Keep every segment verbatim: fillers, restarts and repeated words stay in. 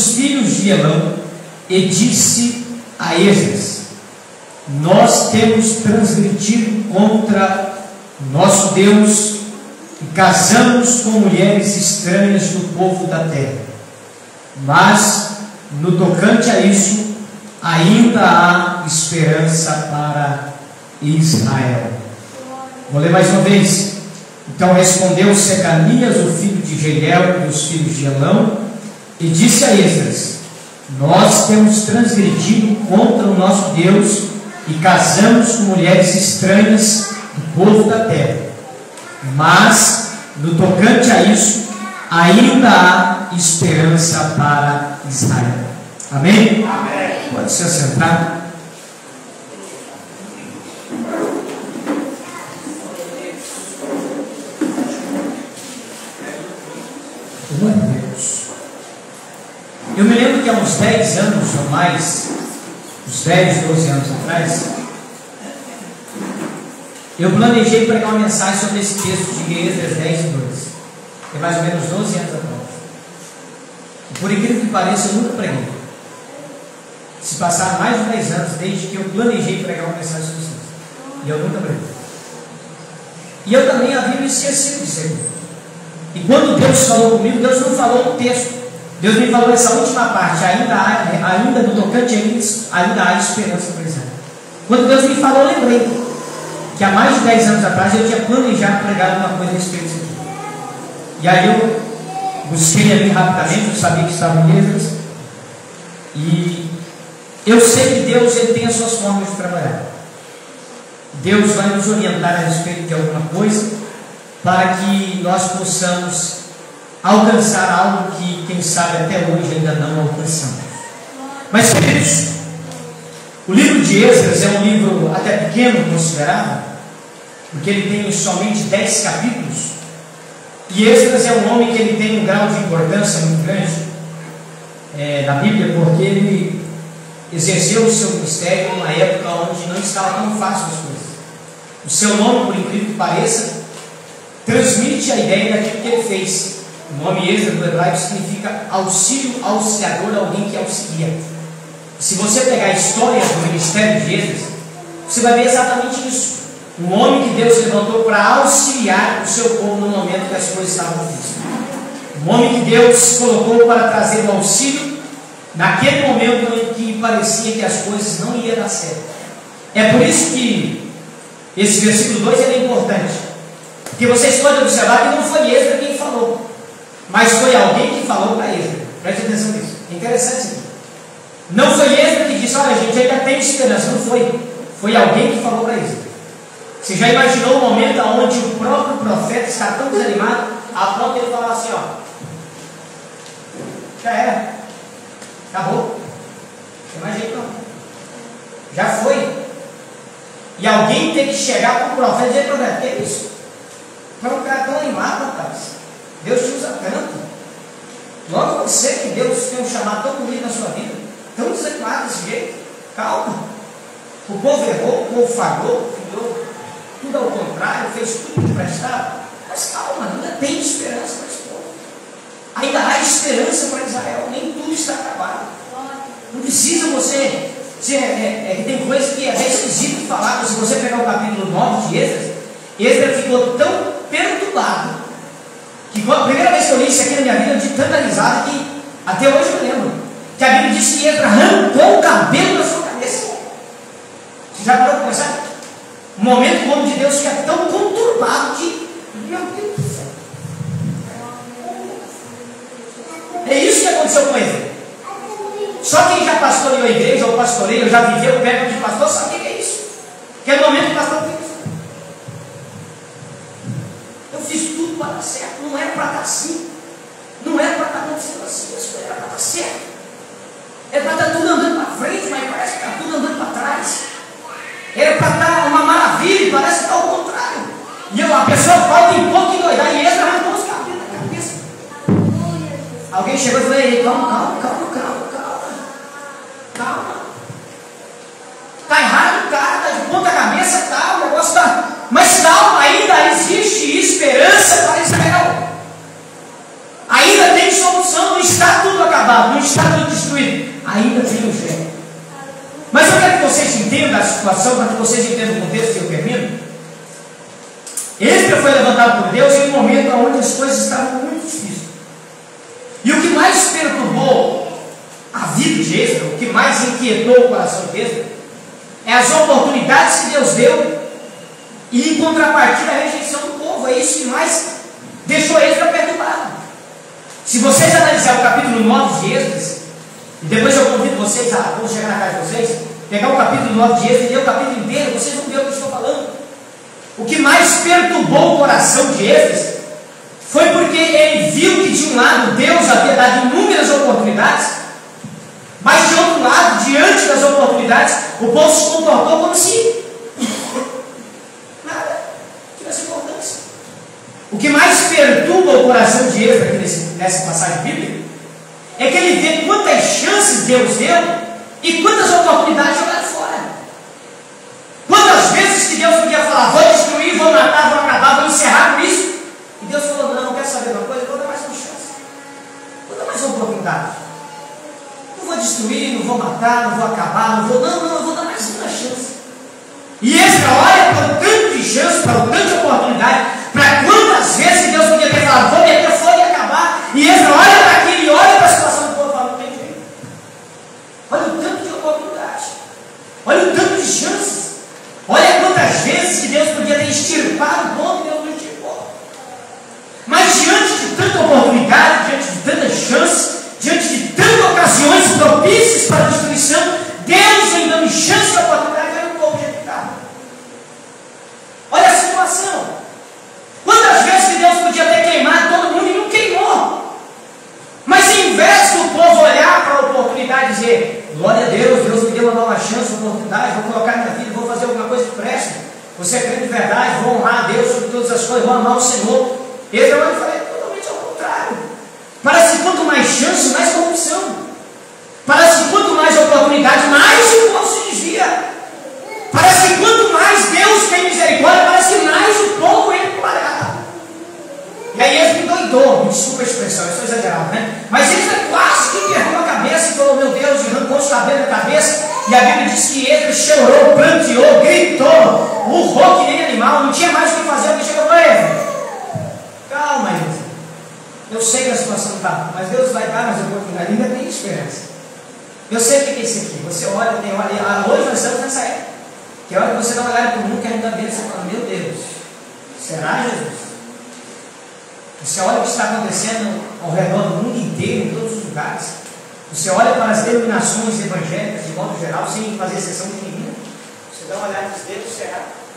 filhos de Elão e disse a Esdras: nós temos transgredido contra nosso Deus e casamos com mulheres estranhas do povo da terra. Mas, no tocante a isso, ainda há esperança para Israel. Vou ler mais uma vez. Então respondeu Secanias, o filho de Jeiel, e os filhos de Elão, e disse a Esdras: nós temos transgredido contra o nosso Deus e casamos com mulheres estranhas do povo da terra. Mas, no tocante a isso, ainda há esperança para Israel. Amém? Amém. Pode se assentar. Glória a Deus. Eu me lembro que há uns dez anos ou mais, uns dez, doze anos atrás, eu planejei pregar uma mensagem sobre esse texto de Esdras dez e dois. Tem mais ou menos doze anos atrás. E por incrível que pareça, eu nunca preguei. Se passaram mais de dez anos desde que eu planejei pregar uma mensagem sobre isso. E eu nunca preguei. E eu também havia me esquecido disso aí. E quando Deus falou comigo, Deus não falou o texto. Deus me falou essa última parte: ainda há, ainda no tocante a isso, ainda há esperança para Israel. Quando Deus me falou, eu lembrei que há mais de dez anos atrás eu tinha planejado pregar uma coisa a respeito disso. E aí eu busquei ali rapidamente, eu sabia que estava em Esdras. E eu sei que Deus, ele tem as suas formas de trabalhar. Deus vai nos orientar a respeito de alguma coisa para que nós possamos alcançar algo que, quem sabe, até hoje ainda não alcançamos. Mas, queridos, o livro de Esdras é um livro até pequeno, considerado, porque ele tem somente dez capítulos. E Esdras é um homem que ele tem um grau de importância muito grande é, na Bíblia, porque ele exerceu o seu ministério numa época onde não estava tão fácil as coisas. O seu nome, por incrível que pareça, transmite a ideia daquilo que ele fez. O nome Esdras do hebraico significa auxílio, auxiliador, alguém que auxilia. Se você pegar a história do ministério de Esdras, você vai ver exatamente isso. Um homem que Deus levantou para auxiliar o seu povo no momento que as coisas estavam difíceis. Um homem que Deus colocou para trazer o auxílio naquele momento em que parecia que as coisas não iam dar certo. É por isso que esse versículo dois é importante. Porque vocês podem observar que não foi Esdras quem falou, mas foi alguém que falou para Esdras. Preste atenção nisso. É interessante isso. Não foi Esdras que disse: olha, gente, ainda tem esperança. Não foi. Foi alguém que falou para Esdras. Você já imaginou o momento onde o próprio profeta está tão desanimado, a ponto de ele falar assim: ó, já era, acabou. Não tem mais jeito não. Já foi. E alguém tem que chegar para o profeta e dizer: profeta, que é isso? Para um cara tão animado, rapaz. Deus te usa tanto. Logo você, que Deus tem um chamado tão bonito na sua vida, tão desanimado desse jeito. Calma. O povo errou, o povo falhou, filhou tudo ao contrário, fez tudo que prestava. Mas calma, ainda tem esperança para esse povo. Ainda há esperança para Israel. Nem tudo está acabado. Não precisa você. você é, é, tem coisa que é esquisito de falar, mas se você pegar o capítulo nove de Esdras, Esdras ficou tão perturbado que a primeira vez que eu li isso aqui na minha vida, eu tive tanta risada que até hoje eu lembro que a Bíblia diz que Esdras arrancou o cabelo da sua cabeça. Você já parou para pensar? Um momento como de Deus fica tão conturbado que, meu Deus do céu, é isso que aconteceu com ele. Só quem já pastoreou a igreja ou pastoreio, já viveu perto de pastor, sabe o que é isso? Que é o momento que o pastor fica. Eu fiz tudo para dar certo, não era para dar assim, não era para estar acontecendo assim, as coisas era para dar certo, era para estar tudo andando para frente, mas parece que está tudo andando para trás. Era para estar uma maravilha, parece que está ao contrário. E eu, a pessoa falta em pouco endoidar, e Esdras arrancou os cabelos da cabeça. Alguém chegou e falou: calma, calma, calma, calma, calma, calma. Está errado o cara, está de ponta cabeça, tá, o negócio está. Mas calma, ainda existe esperança para Israel. Ainda tem solução, não está tudo acabado. levado, não está tudo destruído, ainda tem o jeito. Mas eu quero que vocês entendam a situação, para que vocês entendam o contexto que eu termino. Esdras foi levantado por Deus em um momento onde as coisas estavam muito difíceis. E o que mais perturbou a vida de Esdras, o que mais inquietou o coração de Esdras, é as oportunidades que Deus deu e, em contrapartida, a rejeição do povo. É isso que mais deixou Esdras perturbado. Se vocês analisarem o capítulo nove de Esdras, e depois eu convido vocês a, vou chegar na casa de vocês, pegar o capítulo nove de Esdras e ler o capítulo inteiro, vocês vão ver o que eu estou falando. O que mais perturbou o coração de Esdras foi porque ele viu que, de um lado, Deus havia dado inúmeras oportunidades, mas, de outro lado, diante das oportunidades, o povo se comportou como se nada tivesse importância. O que mais perturba o coração de Esdras aqui nesse, nessa passagem bíblica é que ele vê quantas chances Deus deu e quantas oportunidades jogaram fora. Quantas vezes que Deus podia falar, vou destruir, vou matar, vou acabar, vou encerrar com isso, e Deus falou, não, não quero saber de uma coisa, vou dar mais uma chance, vou dar mais uma oportunidade. Não vou destruir, não vou matar, não vou acabar, não vou, não, não, eu vou dar mais uma chance. E Esdras olha para o tanto de chance, para o tanto de oportunidade, para quantas vezes Deus podia ter falado, vou meter fogo e acabar, e Esdras olha para aquilo e olha para a situação do povo e fala, não tem jeito. Olha o tanto de oportunidade, olha o tanto de chances, olha quantas vezes que Deus podia ter extirpado o povo e Deus não extirpou. Mas diante de tanta oportunidade, diante de tantas chances, diante de tantas ocasiões propícias para a destruição, Deus ainda dando chance e oportunidade, era um povo rejeitado. Olha a situação. Quantas vezes que Deus podia ter queimado todo mundo e não queimou? Mas em vez do povo olhar para a oportunidade e dizer, glória a Deus, Deus me deu uma nova chance, uma oportunidade, vou colocar minha vida, vou fazer alguma coisa que preste, você é crente de verdade, vou honrar a Deus sobre todas as coisas, vou amar o Senhor. Ele olha e fala, é totalmente ao contrário. Parece que quanto mais chance, mais corrupção. Parece que quanto mais oportunidade, mais o povo se desvia. Parece que quanto mais Deus tem misericórdia, parece que mais o povo entra para lá. E aí ele me doidou, me desculpa a expressão, eu sou exagerado, né? Mas ele quase que perdeu a cabeça e falou, meu Deus, arrancou os cabelos da cabeça. E a Bíblia diz que ele chorou, pranteou, gritou, urrou que nem animal, não tinha mais o que fazer, porque chegou para ele. Calma, gente. Eu sei que a situação está, mas Deus vai dar mais oportunidade, ainda tem esperança. Eu sei o que é isso aqui. Você olha, tem olha, hoje nós estamos nessa época. Que hora que você dá uma olhada para o mundo que ainda vê, você fala, meu Deus, será Jesus? Você olha o que está acontecendo ao redor do mundo inteiro, em todos os lugares. Você olha para as denominações evangélicas, de modo geral, sem fazer exceção de nenhuma. Você dá uma olhada e diz, Deus, será?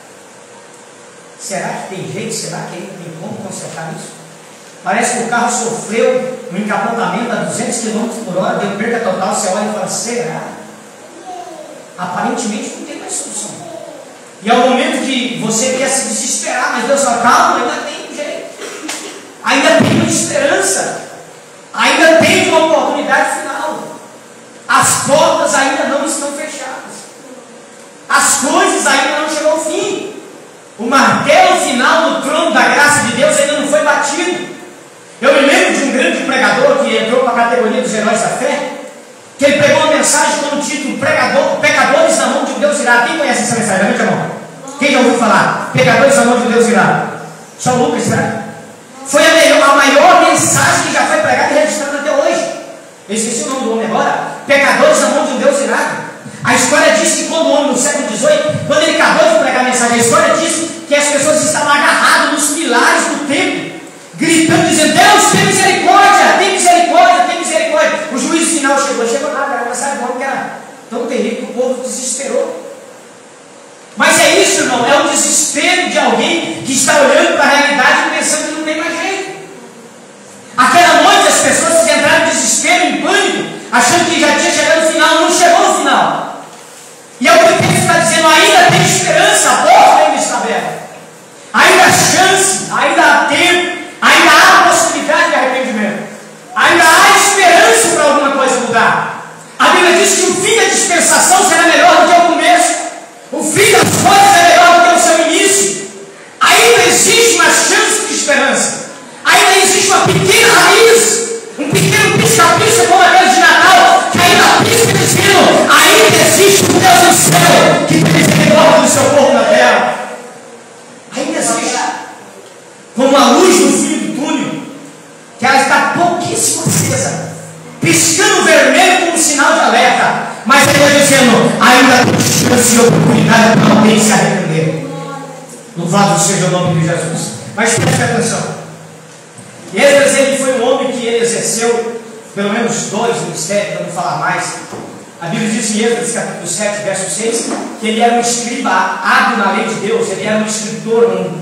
Será que tem jeito? Será que ainda tem como consertar isso? Parece que o carro sofreu um encapotamento a duzentos quilômetros por hora, deu perda total, você olha e fala, será? Aparentemente não tem mais solução. E é o momento que você quer se desesperar, mas Deus fala, calma, ainda tem um jeito. Ainda tem uma esperança. Ainda tem uma oportunidade final. As portas ainda não estão fechadas. As coisas ainda não chegou ao fim. O martelo final no trono da graça de Deus ainda não foi batido. Eu me lembro de um grande pregador que entrou para a categoria dos heróis da fé, que ele pegou uma mensagem com o título Pregador, Pecadores na mão de Deus irá. Quem conhece essa mensagem? Levante a mão. Quem já ouviu falar? Pecadores na mão de Deus irá. Só Lucas, será? Foi a, melhor, a maior mensagem que já foi pregada e registrada até hoje. Eu esqueci o nome do homem agora. Pecadores na mão de um Deus irado. A história diz que quando o homem no século dezoito, quando ele acabou de pregar a mensagem, a história diz que as pessoas estavam agarradas nos pilares do templo, gritando, dizendo, Deus, tem misericórdia, tem misericórdia, tem misericórdia. O juízo final chegou, chegou nada, era uma mensagem que era tão terrível que o povo desesperou. Mas é isso, irmão, é o desespero de alguém que está olhando para a realidade e pensando que não tem mais jeito. Aquela noite as pessoas entraram em desespero, em pânico, achando que já tinha chegado no final, não chegou no final. E é o que o texto está dizendo, ainda tem esperança, a porta ainda está aberta. Ainda há chance, ainda há tempo, ainda há possibilidade de arrependimento. piscando vermelho como um sinal de alerta, mas ele está dizendo, ainda tem chance e oportunidade para alguém se arrepender. Louvado seja o nome de Jesus. Mas preste atenção. Esdras, ele foi um homem que ele exerceu pelo menos dois ministérios, para não falar mais. A Bíblia diz em Esdras capítulo sete, verso seis, que ele era um escriba hábil na lei de Deus, ele era um escritor um,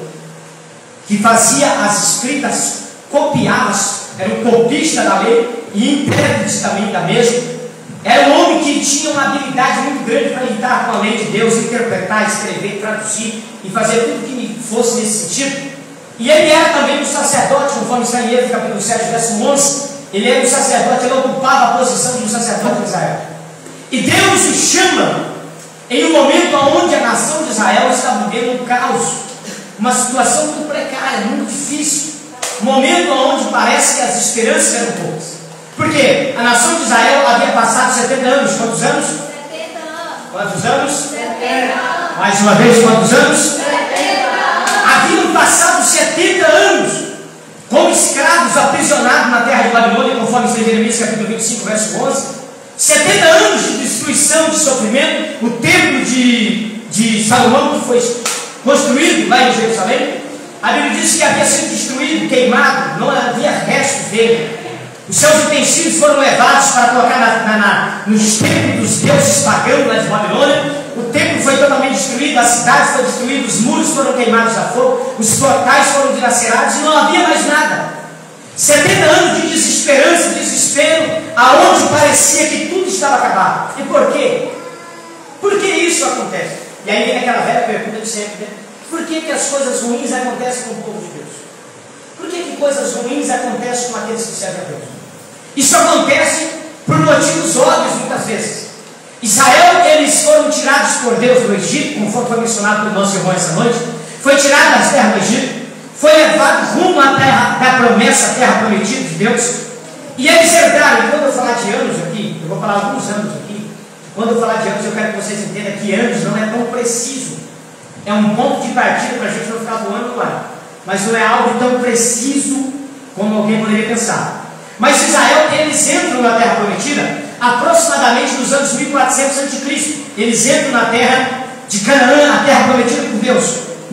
que fazia as escritas copiadas, era um copista da lei e intérprete também da mesma. Era um homem que tinha uma habilidade muito grande para lidar com a lei de Deus, interpretar, escrever, traduzir e fazer tudo que fosse nesse sentido. E ele era também um sacerdote, conforme está em Êxodo capítulo sete, verso onze. Ele era um sacerdote, ele ocupava a posição de um sacerdote de Israel. E Deus o chama em um momento onde a nação de Israel está vivendo um caos, uma situação muito precária, muito difícil, um momento onde parece que as esperanças eram poucas. Porque a nação de Israel havia passado setenta anos. Quantos anos? setenta anos. Quantos anos? setenta anos. Mais uma vez, quantos anos? setenta anos. Haviam passado setenta anos como escravos aprisionados na terra de Babilônia, conforme está em Jeremias capítulo vinte e cinco, verso onze. setenta anos de destruição, de sofrimento. O templo de, de Salomão, que foi construído lá em Jerusalém, a Bíblia diz que havia sido destruído, queimado, não havia resto dele. Os seus utensílios foram levados para colocar na, na, na, nos templos dos deuses pagãos lá de Babilônia. O templo foi totalmente destruído, a cidade foi destruída, os muros foram queimados a fogo, os portais foram dilacerados e não havia mais nada. setenta anos de desesperança, desespero, aonde parecia que tudo estava acabado. E por quê? Por que isso acontece? E aí vem aquela velha pergunta de sempre, né? Por que, que as coisas ruins acontecem com o povo de Deus? Por que, que coisas ruins acontecem com aqueles que servem a Deus? Isso acontece por motivos óbvios muitas vezes. Israel, eles foram tirados por Deus do Egito, conforme foi mencionado pelo nosso irmão essa noite, foi tirado das terras do Egito, foi levado rumo à terra da promessa, a terra prometida de Deus, e eles herdaram. E quando eu falar de anos aqui, eu vou falar alguns anos aqui, quando eu falar de anos eu quero que vocês entendam que anos não é tão preciso, é um ponto de partida para a gente não ficar voando no ar, mas não é algo tão preciso como alguém poderia pensar. Mas Israel, eles entram na terra prometida aproximadamente nos anos mil e quatrocentos antes de Cristo. Eles entram na terra de Canaã, a terra prometida por Deus.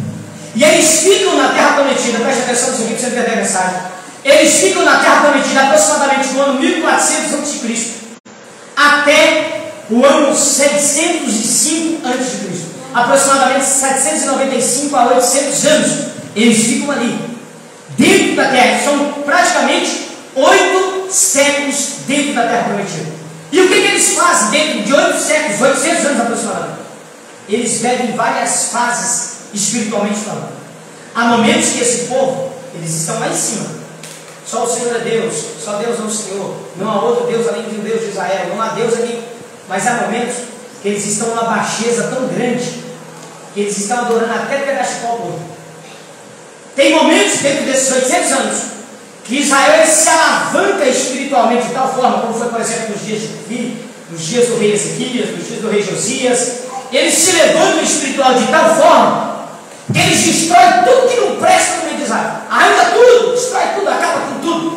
E eles ficam na terra prometida, preste atenção nisso aqui para você entender a mensagem. Eles ficam na terra prometida aproximadamente no ano mil e quatrocentos antes de Cristo até o ano seiscentos e cinco antes de Cristo. Aproximadamente setecentos e noventa e cinco a oitocentos anos. Eles ficam ali, dentro da terra. São praticamente oito séculos dentro da terra prometida. E o que, que eles fazem dentro de oito séculos, oitocentos anos aproximadamente? Eles vivem várias fases espiritualmente falando. Há momentos que esse povo, eles estão lá em cima. Só o Senhor é Deus, só Deus é o Senhor. Não há outro Deus além do Deus de Israel. Não há Deus aqui. Mas há momentos que eles estão numa baixeza tão grande que eles estão adorando até pedaço de pau por outro. Tem momentos dentro desses oitocentos anos que Israel se alavanca espiritualmente de tal forma, como foi, por exemplo, nos dias de Davi, nos dias do rei Ezequias, nos dias do rei Josias. Eles se levantam espiritual de tal forma que eles destroem tudo que não presta no meio de Israel. Arranca tudo, destrói tudo, acaba com tudo.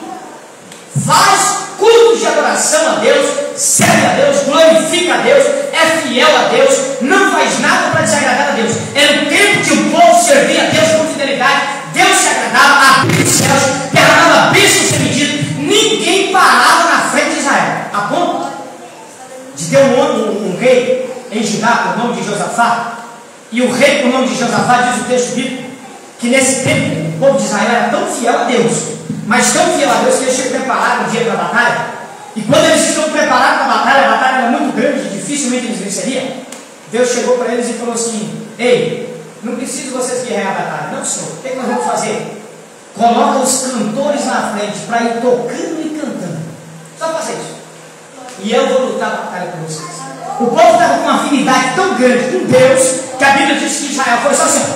Faz cultos de adoração a Deus, serve a Deus, glorifica a Deus, é fiel a Deus, não faz nada para desagradar a Deus. Era o tempo que o povo servia a Deus com fidelidade, Deus se agradava, abria os céus, derramava bênçãos sem medida, ninguém parava na frente de Israel. A ponto de ter um, um, um rei em Judá, por nome de Josafá, e o rei, por nome de Josafá, diz o texto bíblico, que nesse tempo o povo de Israel era tão fiel a Deus, mas tão fiel a Deus que eles tinham preparado um dia para a batalha, e quando eles estão preparados para a batalha, a batalha era muito grande, dificilmente eles venceriam. Deus chegou para eles e falou assim: ei, não preciso vocês guerrear a batalha, não, senhor, o que, é que nós vamos fazer? Coloca os cantores na frente para ir tocando e cantando, só fazer isso, e eu vou lutar a batalha com vocês. O povo estava com uma afinidade tão grande com Deus que a Bíblia diz que Israel foi só assim,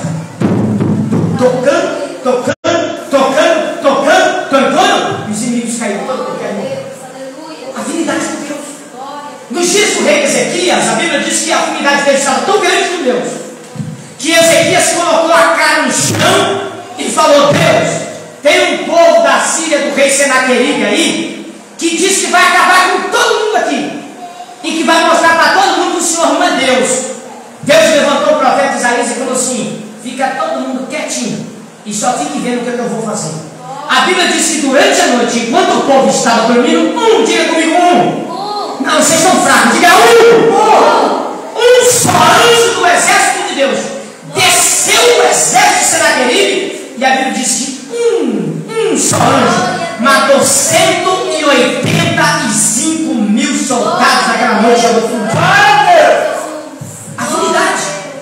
tocando, tocando, tocando, tocando, tocando, e os inimigos caíram todo por qualquer afinidade com Deus. Nos dias do rei Ezequias, a Bíblia diz que a afinidade dele estava tão grande com Deus que Ezequias colocou a cara no chão e falou: Deus, tem um povo da Síria do rei Senaqueribe aí que diz que vai acabar com Deus, Deus levantou o profeta Isaías e falou assim: fica todo mundo quietinho e só fique vendo o que, é que eu vou fazer. A Bíblia diz que durante a noite, enquanto o povo estava dormindo, um, diga comigo, um. Não, vocês estão fracos, diga um. Um só anjo do exército de Deus desceu o exército de Senaqueribe, e a Bíblia diz que um, um só anjo matou cento e oitenta e cinco mil soldados naquela noite. Afinidade.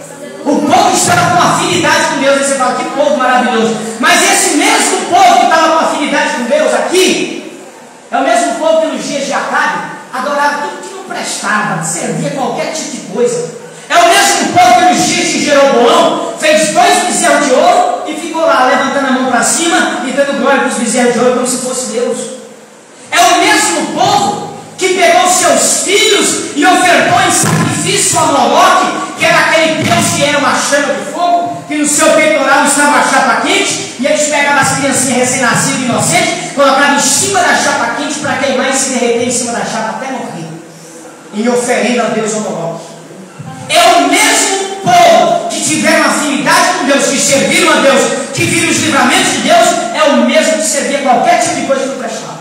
O povo estava com afinidade com Deus. Aí você fala, que povo maravilhoso. Mas esse mesmo povo que estava com afinidade com Deus aqui, é o mesmo povo que nos dias de Acabe adorava tudo que não prestava, servia qualquer tipo de coisa. É o mesmo povo que nos dias de Jeroboão fez dois bezerros de ouro e ficou lá levantando a mão para cima e dando glória para os bezerros de ouro como se fosse Deus. É o mesmo povo que pegou seus filhos e ofertou em sacrifício a Moloque, que era aquele Deus que era uma chama de fogo, que no seu peitoral estava a chapa quente, e eles pegavam as criancinhas recém-nascidas inocentes, colocavam em cima da chapa quente para queimar e se derreter em cima da chapa até morrer, em oferenda a Deus ao Moloque. É o mesmo povo que tiveram afinidade com Deus, que serviram a Deus, que viram os livramentos de Deus, é o mesmo que servia qualquer tipo de coisa que não prestava.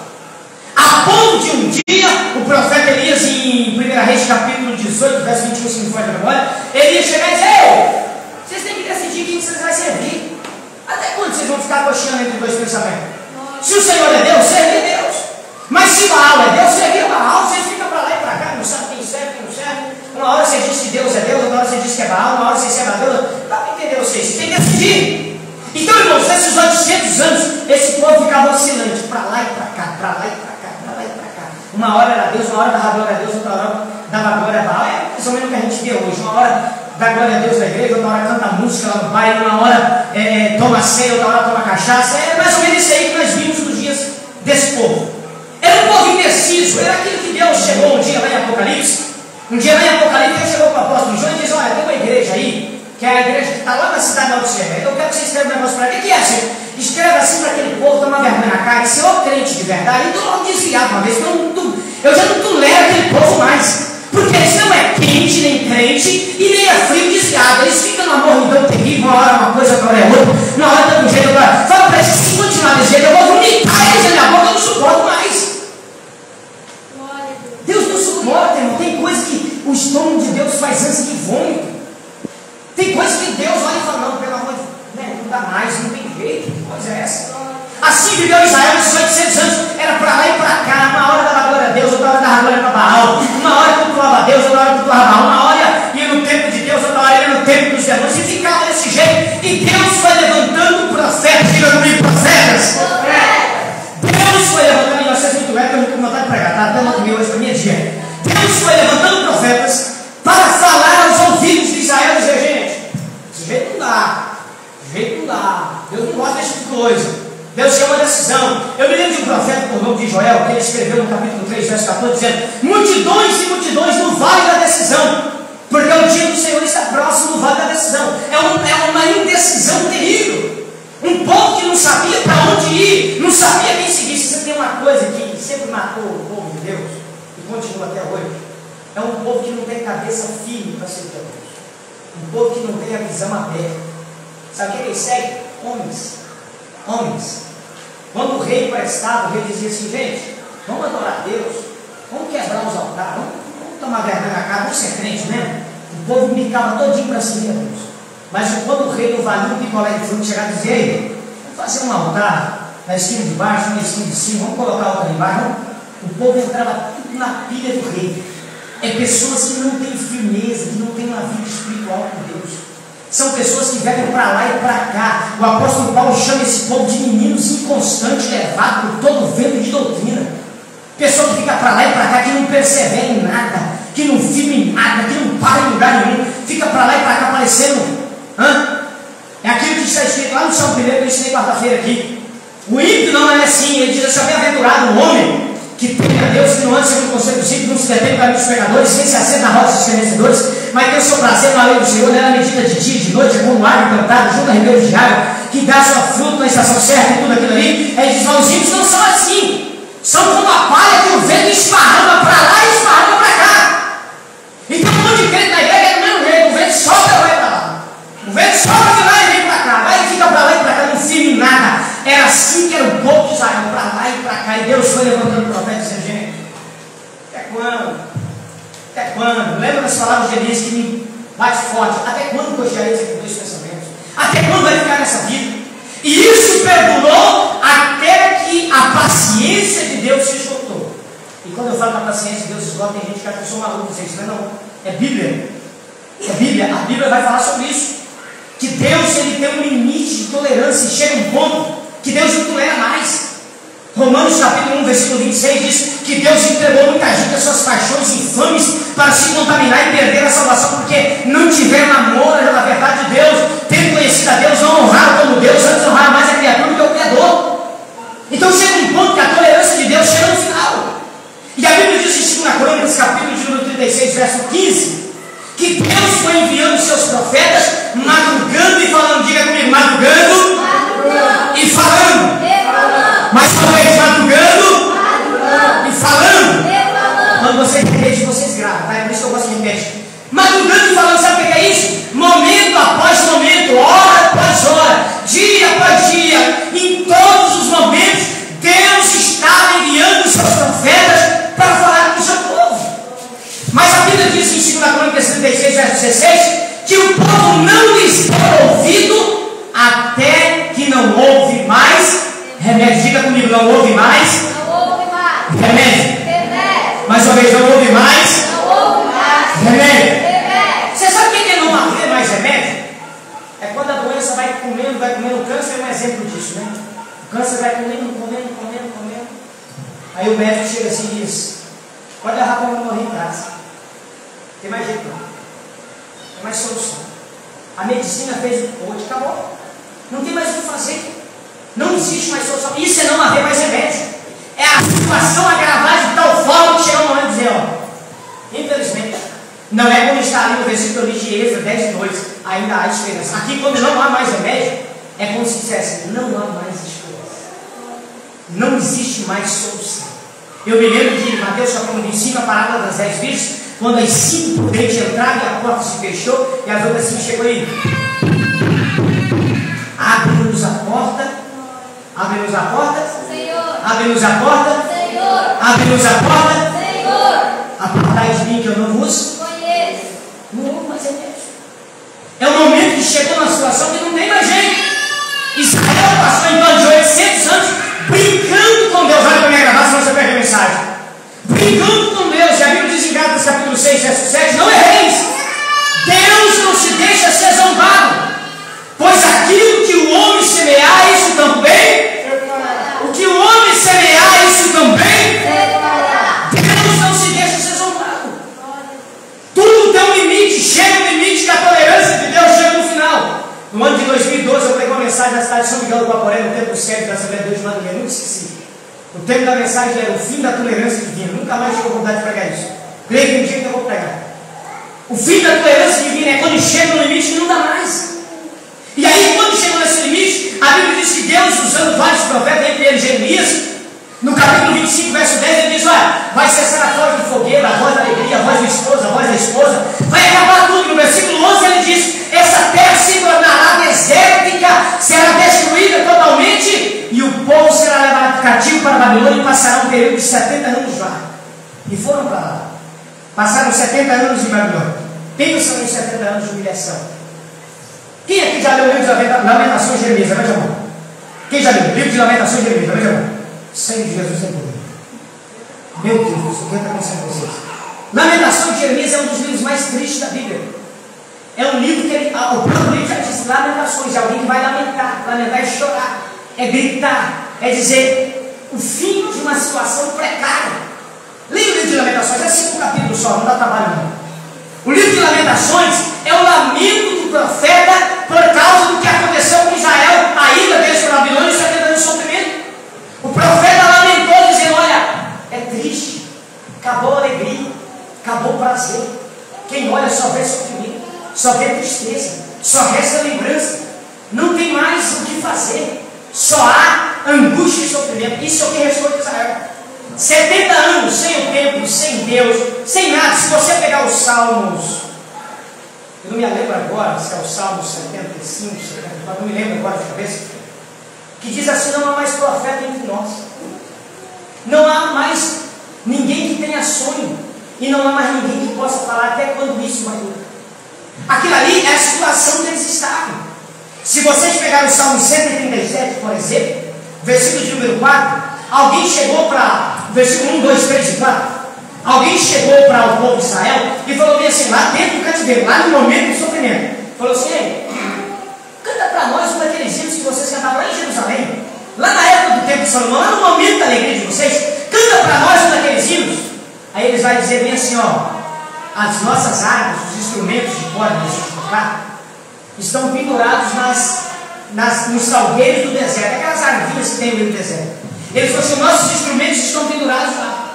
A ponto de um dia, o profeta Elias, em primeira Reis, capítulo dezoito, verso vinte e um, se me for de memória, ele ia chegar e dizer: ei, vocês têm que decidir quem vocês vão servir. Até quando vocês vão ficar coxinando entre dois pensamentos? Se o Senhor é Deus, serve a Deus. Mas se Baal é Deus, serve a Baal. Vocês ficam para lá e para cá, não sabem quem serve, quem não serve. Uma hora você diz que Deus é Deus, outra hora você diz que é Baal, uma hora você serve a Deus. Dá para entender vocês, você tem que decidir. Então, irmãos, nesses oitocentos anos, esse povo ficava oscilante, para lá e para cá, para lá e para cá, para lá e para cá. Uma hora era Deus, uma hora dava glória a Deus, outra hora dava glória a Baal. É mais ou menos o que a gente vê hoje. Uma hora dá glória a Deus na igreja, outra hora canta música lá no baile, uma hora é, toma ceia, outra hora toma cachaça. É mais ou menos isso aí que nós vimos nos dias desse povo. Era um povo indeciso, era aquilo que Deus chegou um dia lá em Apocalipse. Um dia lá em Apocalipse, Deus chegou para o apóstolo João e disse: olha, tem uma igreja aí, que é a igreja que está lá na cidade de Laodiceia. Eu quero que você escreva um negócio para mim. O que é, Senhor? Escreva assim para aquele povo, tomar vergonha na cara, e ser o crente de verdade. Então eu desviado uma vez, eu, não, eu já não tolero aquele povo mais. Porque eles não é quente, nem crente, e nem é frio desviado. Eles ficam numa morridão terrível, uma hora uma coisa, outra hora é outra, uma hora tá de um jeito, outra hora. Fala para eles, se continuar desse jeito, eu vou vomitar eles na minha boca, eu não suporto mais. Deus não suporta, irmão. Tem coisa que o estômago de Deus faz antes de vômito. Tem coisa que Deus olha e fala: não, pelo amor de Deus, né, não dá mais, não tem jeito. Que coisa é essa? Assim viveu Israel nesses oitocentos anos, era para lá e para cá. Uma hora dava glória a Deus, outra hora dava glória para Baal. Uma hora cultuava a Deus, outra hora cultuava Baal. Uma hora ia no templo de Deus, outra hora ia no templo dos demônios. E ficava desse jeito. E Deus foi levantando profetas. Diga comigo, profetas. Deus foi levantando, e vocês muito bem, eu não tenho vontade de pregar, tá? Até uma comigo hoje para minha dia. Deus foi levantando profetas para falar aos ouvidos de Israel e dizer: gente, desse jeito não dá, desse jeito não dá. Deus não gosta desse tipo de coisa. Deus quer uma decisão. Eu me lembro de um profeta por nome de Joel, que ele escreveu no capítulo três, verso quatorze, dizendo: multidões e multidões no vale da decisão, porque o dia do Senhor está próximo no vale da decisão. É, um, é uma indecisão terrível. Um povo que não sabia para onde ir, não sabia quem seguir. Se você tem uma coisa que sempre matou o povo de Deus, e continua até hoje, é um povo que não tem cabeça firme para servir a Deus. Um povo que não tem a visão aberta. Sabe o que ele segue? Homens. Homens. Quando o rei prestava, o rei dizia assim: gente, vamos adorar a Deus, vamos quebrar os altares, vamos, vamos tomar vergonha na cara, vamos ser crente mesmo. O povo bicava todinho para servir a Deus. Mas quando o rei não valia um picolé de fruto, chegava e dizia: ei, vamos fazer um altar na esquina de baixo, na esquina de cima, vamos colocar outro ali embaixo. Vamos. O povo entrava tudo na pilha do rei. É pessoas que não têm firmeza, que não têm uma vida espiritual com Deus. São pessoas que vêm para lá e para cá. O apóstolo Paulo chama esse povo de meninos inconstantes, levados por todo o vento de doutrina. Pessoa que fica para lá e para cá, que não persevera em nada, que não firma em nada, que não para em lugar nenhum, fica para lá e para cá parecendo. Hã? É aquilo que está escrito lá no Salmo primeiro, que eu ensinei quarta-feira aqui. O ímpio não é assim, ele diz assim: bem-aventurado o homem que teme a Deus, que não anda segundo o conselho dos ímpios, não se detém no caminho dos pecadores, nem se assenta na roda dos escarnecedores, mas tem o seu prazer na lei do Senhor, nela medita de dia e de noite, é como árvore plantada junto a ribeiros de água, que dá sua fruta na estação certa e tudo aquilo ali. Aí diz: mas os ímpios não são assim, são como a palha que o vento esparrama para lá e esparrama para cá. Então, um monte de crente na igreja quando? Até quando? Lembra das palavras de Elias que me bate forte? Até quando cochearei aqui dois pensamentos? Até quando vai ficar nessa vida? E isso perdurou até que a paciência de Deus se esgotou. E quando eu falo que a paciência de Deus se esgota, tem gente que acha que eu sou maluco, vocês não, não. É Bíblia. É Bíblia. A Bíblia vai falar sobre isso. Que Deus, ele tem um limite de tolerância. E chega um ponto que Deus não tolera mais. Romanos capítulo um, versículo vinte e seis diz que Deus entregou muita gente às suas paixões infames para se contaminar e perder a salvação, porque não tiveram amor à verdade de Deus, tendo conhecido a Deus, não honraram como Deus, antes honraram mais a criatura do que o Criador. Então chega um ponto que a tolerância de Deus chega no final. E a Bíblia diz em segunda Crônicas, capítulo de número trinta e seis, verso quinze, que Deus foi enviando seus profetas, madrugando e falando, diga comigo, madrugando, madrugando. E falando. Mas talvez madrugando, madrugando e falando. Quando você repete, vocês gravam, tá? É por isso que eu gosto de repetir. Madrugando e falando, sabe o que é isso? Momento após momento, hora após hora, dia após dia, em todos os momentos, Deus estava enviando os seus profetas para falar com o seu povo. Mas a Bíblia diz em segunda Crônicas trinta e seis, verso dezesseis, que o povo não lhes deu ouvido até que não houve mais remédio. Diga comigo, não houve mais, não houve mais remédio. remédio. Mais uma vez, não houve mais, não houve mais remédio. remédio. Você sabe o que é não haver mais remédio? É quando a doença vai comendo, vai comendo. O câncer é um exemplo disso, né? O câncer vai comendo, comendo, comendo, comendo. Aí o médico chega assim e diz: pode errar para não morrer em casa. Tem mais jeito não. Tem mais solução. A medicina fez o que pôde, acabou. Não tem mais o que fazer. Não existe mais solução. Isso é não haver mais remédio. É a situação agravar de tal forma que chega um momento de dizer, ó, infelizmente, não é como está ali no versículo de Êxodo dez, dois, ainda há esperança. Aqui, quando não há mais remédio, é como se dissesse, não há mais esperança. Não existe mais solução. Eu me lembro de Mateus capítulo vinte e cinco, a parábola das dez virgens, quando as cinco prudentes entraram e a porta se fechou, e as outras cinco chegou aí. Abre-nos a porta. Abre-nos a porta, Senhor. Abre-nos a porta, Senhor. Abre-nos a porta, Senhor. Apartai de mim que eu não vos Conheço. não houve mais remédio. É o momento que chegou numa situação que não tem mais jeito. Israel passou em torno de oitocentos anos brincando com Deus. Olha para minha gravação, senão você perde a mensagem. Brincando com Deus. E a Bíblia diz em Gálatas capítulo seis, verso sete, não erreis. Deus não se deixa ser zombado. Pois aquilo que o homem semear, isso também. O que o homem semear, isso também. Deus não se deixa ser zombado. Tudo tem um limite. Chega um limite que a tolerância de Deus chega no final. No ano de dois mil e doze, eu preguei uma mensagem na cidade de São Miguel do Guaporé, no tempo sério da Assembleia de Deus de Madalena. Nunca esqueci. O tema da mensagem era o fim da tolerância divina. Nunca mais tive a vontade de pregar isso. Creio que um dia que eu vou pregar. O fim da tolerância divina é quando chega no limite que não dá mais. E aí, quando chegou nesse limite, a Bíblia diz que Deus, usando vários profetas, entre eles Jeremias, no capítulo vinte e cinco, verso dez, ele diz: olha, vai cessar a voz do fogueiro, a voz da alegria, a voz do esposo, a voz da esposa, vai acabar tudo. No versículo onze ele diz: essa terra se tornará desértica, será destruída totalmente, e o povo será levado cativo para a Babilônia e passará um período de setenta anos lá. E foram para lá. Passaram setenta anos em Babilônia. Pensa nos setenta anos de humilhação. Quem aqui já leu o livro de Lamentações de Jeremias? Levante a mão. Quem já leu o livro de Lamentações de Jeremias? Levante a mão. Sangue de Jesus sem poder. Meu Deus, eu quero estar com vocês. Lamentações de Jeremias é um dos livros mais tristes da Bíblia. É um livro que ele, o próprio livro já diz lamentações, é alguém que vai lamentar. Lamentar é chorar, é gritar, é dizer o fim de uma situação precária. Leia o livro de Lamentações, é cinco capítulos só, não dá trabalho não. O livro de Lamentações é o lamento do profeta por causa do que aconteceu com Israel, a ida deles para a Babilônia e setenta anos de sofrimento. O profeta lamentou dizendo: olha, é triste, acabou a alegria, acabou o prazer. Quem olha só vê sofrimento, só vê tristeza, só resta lembrança. Não tem mais o que fazer, só há angústia e sofrimento. Isso é o que restou de Israel. setenta anos sem o templo, sem Deus, sem nada. Se você pegar os Salmos, eu não me lembro agora se é o Salmo setenta e cinco, setenta e quatro, não me lembro agora de cabeça, que diz assim: não há mais profeta entre nós, não há mais ninguém que tenha sonho, E não há mais ninguém que possa falar até quando isso vai durar. Aquilo ali é a situação que eles estavam. Se vocês pegarem o Salmo cento e trinta e sete, por exemplo, versículo de número quatro, alguém chegou para, versículo um, dois, três e quatro, alguém chegou para o povo de Israel e falou bem assim, lá dentro do cativeiro, lá no momento do sofrimento, falou assim, ei, canta para nós um daqueles hinos que vocês cantavam lá em Jerusalém, lá na época do tempo de Salomão, lá no momento da alegria de vocês, canta para nós um daqueles hinos. Aí eles vão dizer bem assim, ó, as nossas armas, os instrumentos de corda de tocar, estão pendurados nas, nas, nos salgueiros do deserto, aquelas arvinhas que tem no deserto. Eles falaram assim, nossos instrumentos estão pendurados lá.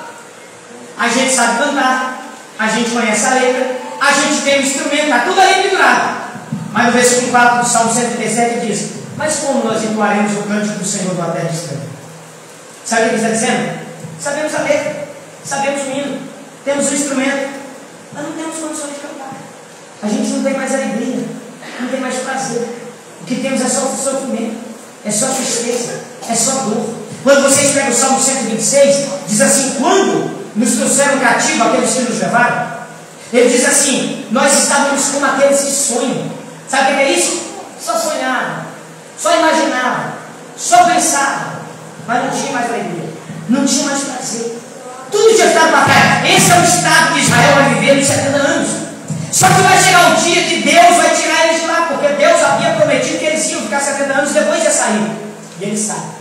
A gente sabe cantar, a gente conhece a letra, a gente tem o instrumento, está tudo ali pendurado. Mas no versículo quatro do Salmo cento e trinta e sete diz, mas como nós entoaremos o cântico do Senhor do terra distante? Sabe o que ele está dizendo? Sabemos a letra, sabemos o hino, temos o instrumento, mas não temos condições de cantar. A gente não tem mais alegria, não tem mais prazer. O que temos é só sofrimento, é só tristeza, é só dor. Quando vocês pegam o Salmo cento e vinte e seis, diz assim, quando nos trouxeram cativo aqueles que nos levaram, ele diz assim, nós estávamos como aqueles que sonham. Sabe o que é isso? Só sonhavam, só imaginavam, só pensavam, mas não tinha mais alegria, não tinha mais prazer. Tudo tinha ficado para trás. Esse é o estado que Israel vai viver nos setenta anos. Só que vai chegar o dia que Deus vai tirar eles de lá, porque Deus havia prometido que eles iam ficar setenta anos depois de sair. E eles saem.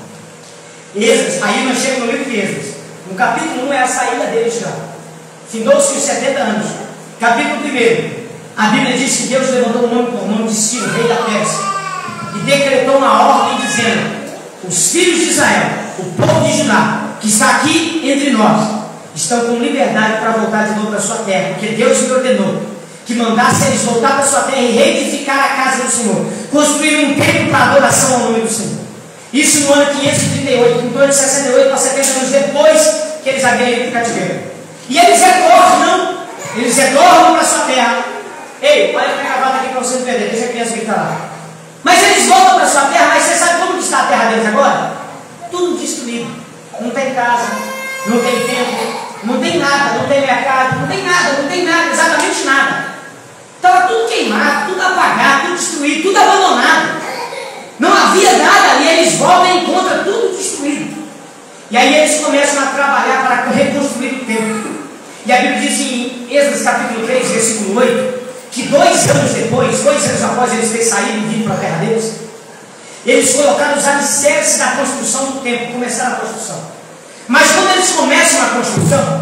Esdras, aí nós chegamos no livro de Esdras. No capítulo um é a saída deles de lá. Findou-se os setenta anos. Capítulo um, a Bíblia diz que Deus levantou um homem por nome de Ciro, rei da Pérsia, e decretou uma ordem dizendo, os filhos de Israel, o povo de Judá, que está aqui entre nós, estão com liberdade para voltar de novo para a sua terra, porque Deus lhe ordenou que mandasse eles voltar para a sua terra e reedificar a casa do Senhor, construir um templo para adoração ao nome do Senhor. Isso no ano quinhentos e trinta e oito, em torno de sessenta e oito para setenta anos depois que eles haviam ido para o cativeiro. E eles retornam, eles retornam para a sua terra. Ei, olha a gravata aqui para você não perder, deixa a criança gritar lá. Mas eles voltam para a sua terra, mas você sabe como está a terra deles agora? Tudo destruído. Não tem casa, não tem templo, não tem nada, não tem mercado, não tem nada, não tem nada, exatamente nada. Estava tudo queimado, tudo apagado, tudo destruído, tudo abandonado. Não havia nada ali, eles voltam e encontram tudo destruído. E aí eles começam a trabalhar para reconstruir o templo. E a Bíblia diz em Esdras capítulo três, versículo oito, que dois anos depois, dois anos após eles terem saído e vindo para a terra deles, eles colocaram os alicerces da construção do templo, começaram a construção. Mas quando eles começam a construção,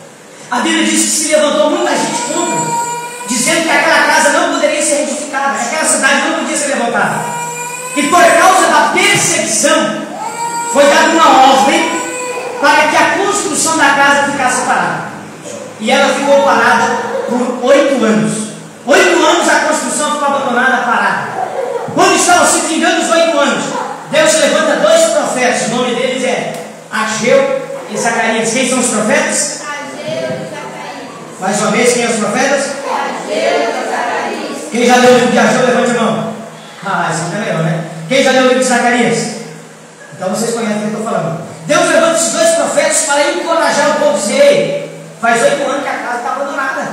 a Bíblia diz que se levantou muita gente contra, dizendo que aquela casa não poderia ser edificada, que aquela cidade não podia ser levantada. E por causa da perseguição, foi dada uma ordem para que a construção da casa ficasse parada. E ela ficou parada por oito anos. Oito anos a construção ficou abandonada, parada. Quando estavam se findando os oito anos, Deus levanta dois profetas, o nome deles é Ageu e Zacarias. Quem são os profetas? Ageu e Zacarias. Mais uma vez, quem são os profetas? Ageu e Zacarias. Quem já leu o livro de Ageu, levante a mão. Ah, isso fica melhor, né? Quem já leu o livro de Zacarias? Então vocês conhecem o que eu estou falando. Deus levanta esses dois profetas para encorajar o povo a dizer, ei, faz oito anos que a casa está abandonada.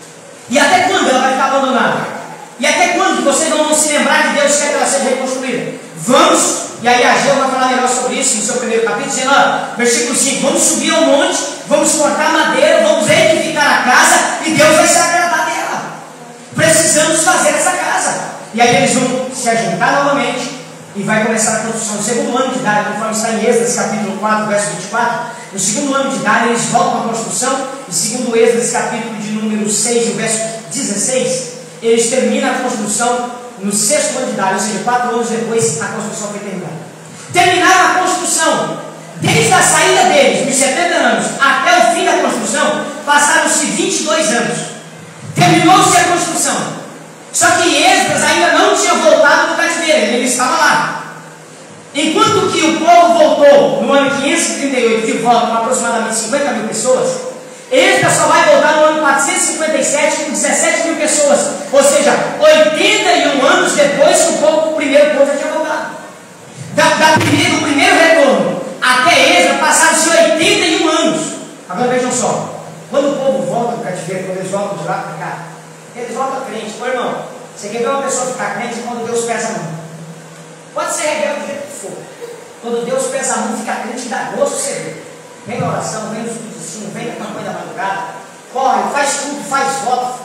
E até quando ela vai ficar abandonada? E até quando vocês não vão se lembrar que Deus quer que ela seja reconstruída? Vamos, e aí Ageu vai falar melhor sobre isso no seu primeiro capítulo, dizendo, ó, versículo cinco, vamos subir ao monte, vamos cortar madeira, vamos edificar a casa, e Deus vai se agradar dela. Precisamos fazer essa casa. E aí eles vão se ajuntar novamente, e vai começar a construção. No segundo ano de idade, conforme está em Esdras capítulo quatro, verso vinte e quatro, no segundo ano de idade eles voltam à construção, e segundo Esdras capítulo de número seis, o verso dezesseis, eles terminam a construção no sexto ano de idade, ou seja, quatro anos depois a construção foi terminada. Terminaram a construção, desde a saída deles, nos setenta anos, até o fim da construção, passaram-se vinte e dois anos. Terminou-se a construção. Só que Esdras ainda não tinha voltado do cativeiro, ele estava lá. Enquanto que o povo voltou no ano quinhentos e trinta e oito, de volta com aproximadamente cinquenta mil pessoas, Esdras só vai voltar no ano quatrocentos e cinquenta e sete com dezessete mil pessoas, ou seja, oitenta e um anos depois que o, povo, o primeiro povo já tinha voltado. Da, da primeiro, do primeiro retorno até Esdras passaram-se oitenta e um anos. Agora vejam só, quando o povo volta, voltam do cativeiro, quando eles voltam de lá para cá, eles voltam crente. Ô irmão, você quer ver uma pessoa ficar crente quando Deus pesa a mão? Pode ser rebelde do jeito que for. Quando Deus pesa a mão, fica crente, dá gosto você vê. Vem na oração, vem no estudo, vem na campanha da madrugada, corre, faz tudo, faz voto.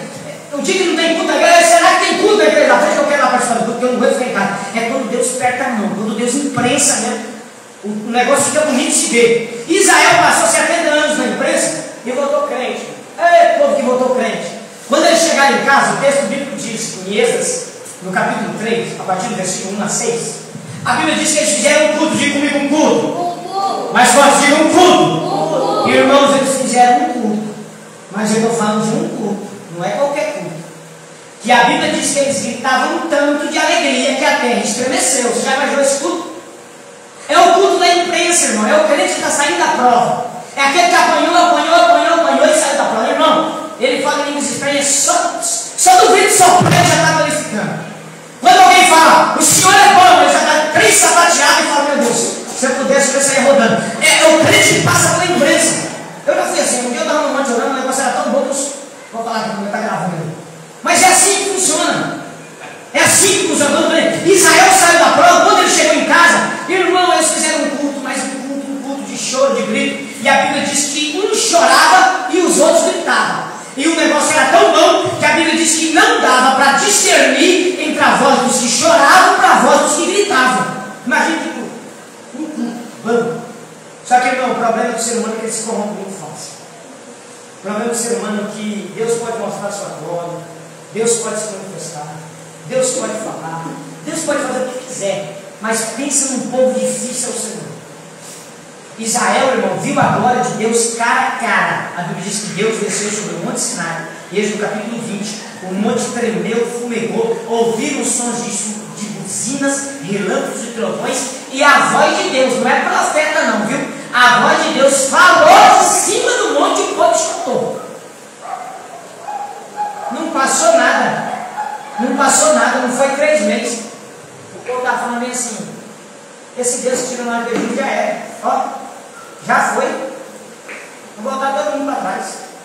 O dia que não tem culto da igreja, será que tem culto da igreja? Na frente eu quero lá participar do culto, porque eu não vou ficar em casa. É quando Deus aperta a mão, quando Deus imprensa mesmo. O negócio fica bonito de se ver. Israel passou setenta anos na imprensa e voltou crente. Ei, povo que voltou crente. Quando eles chegaram em casa, o texto bíblico diz, em Esdras, no capítulo três, a partir do versículo um a seis, a Bíblia diz que eles fizeram um culto. Diga comigo, um culto. Mas pode dizer um culto. Irmãos, eles fizeram um culto. Mas eu estou falando de um culto, não é qualquer culto. Que a Bíblia diz que eles gritavam tanto de alegria que a terra estremeceu. Você já imaginou esse culto? É o culto da imprensa, irmão. É o crente que está saindo da prova. É aquele que apanhou, apanhou, apanhou, apanhou e saiu da prova. Irmão, ele fala em línguas estranhas, só, só do grito soprar ele já está glorificando. Quando alguém fala, o Senhor é bom, ele já está três sapateados e fala, meu Deus, se eu pudesse, eu ia sair rodando. É, é o crente que passa pela imprensa. Eu já fui assim, um dia eu estava no monte orando, o negócio era tão bom que eu vou falar aqui, porque está gravando ali. Mas é assim que funciona. É assim que funciona. Israel saiu da prova, quando ele chegou em casa, irmão, eles fizeram um culto, mas um culto, um culto de choro, de grito. E a Bíblia diz que um chorava e os outros gritavam. E o negócio era tão bom que a Bíblia diz que não dava para discernir entre a voz dos que choravam para a voz dos que gritavam. Imagina que culto. Um culto. Vamos. Só que, irmão, o problema do ser humano é que ele se corrompe muito fácil. O problema do ser humano é que Deus pode mostrar a sua glória, Deus pode se manifestar, Deus pode falar, Deus pode fazer o que quiser, mas pensa num povo difícil ao Senhor. Israel, irmão, viu a glória de Deus cara a cara. A Bíblia diz que Deus desceu sobre o Monte Sinai. E no capítulo vinte, o monte tremeu, fumegou, ouviram os sons de, de buzinas, relâmpagos e trovões, e a voz de Deus, não é profeta não, viu? A voz de Deus falou de cima do monte e o povo escutou. Não passou nada. Não passou nada, não foi três meses. O povo estava falando bem assim, esse Deus que tirou nós do Egito já é. Ó, já foi. Vou voltar todo mundo para trás.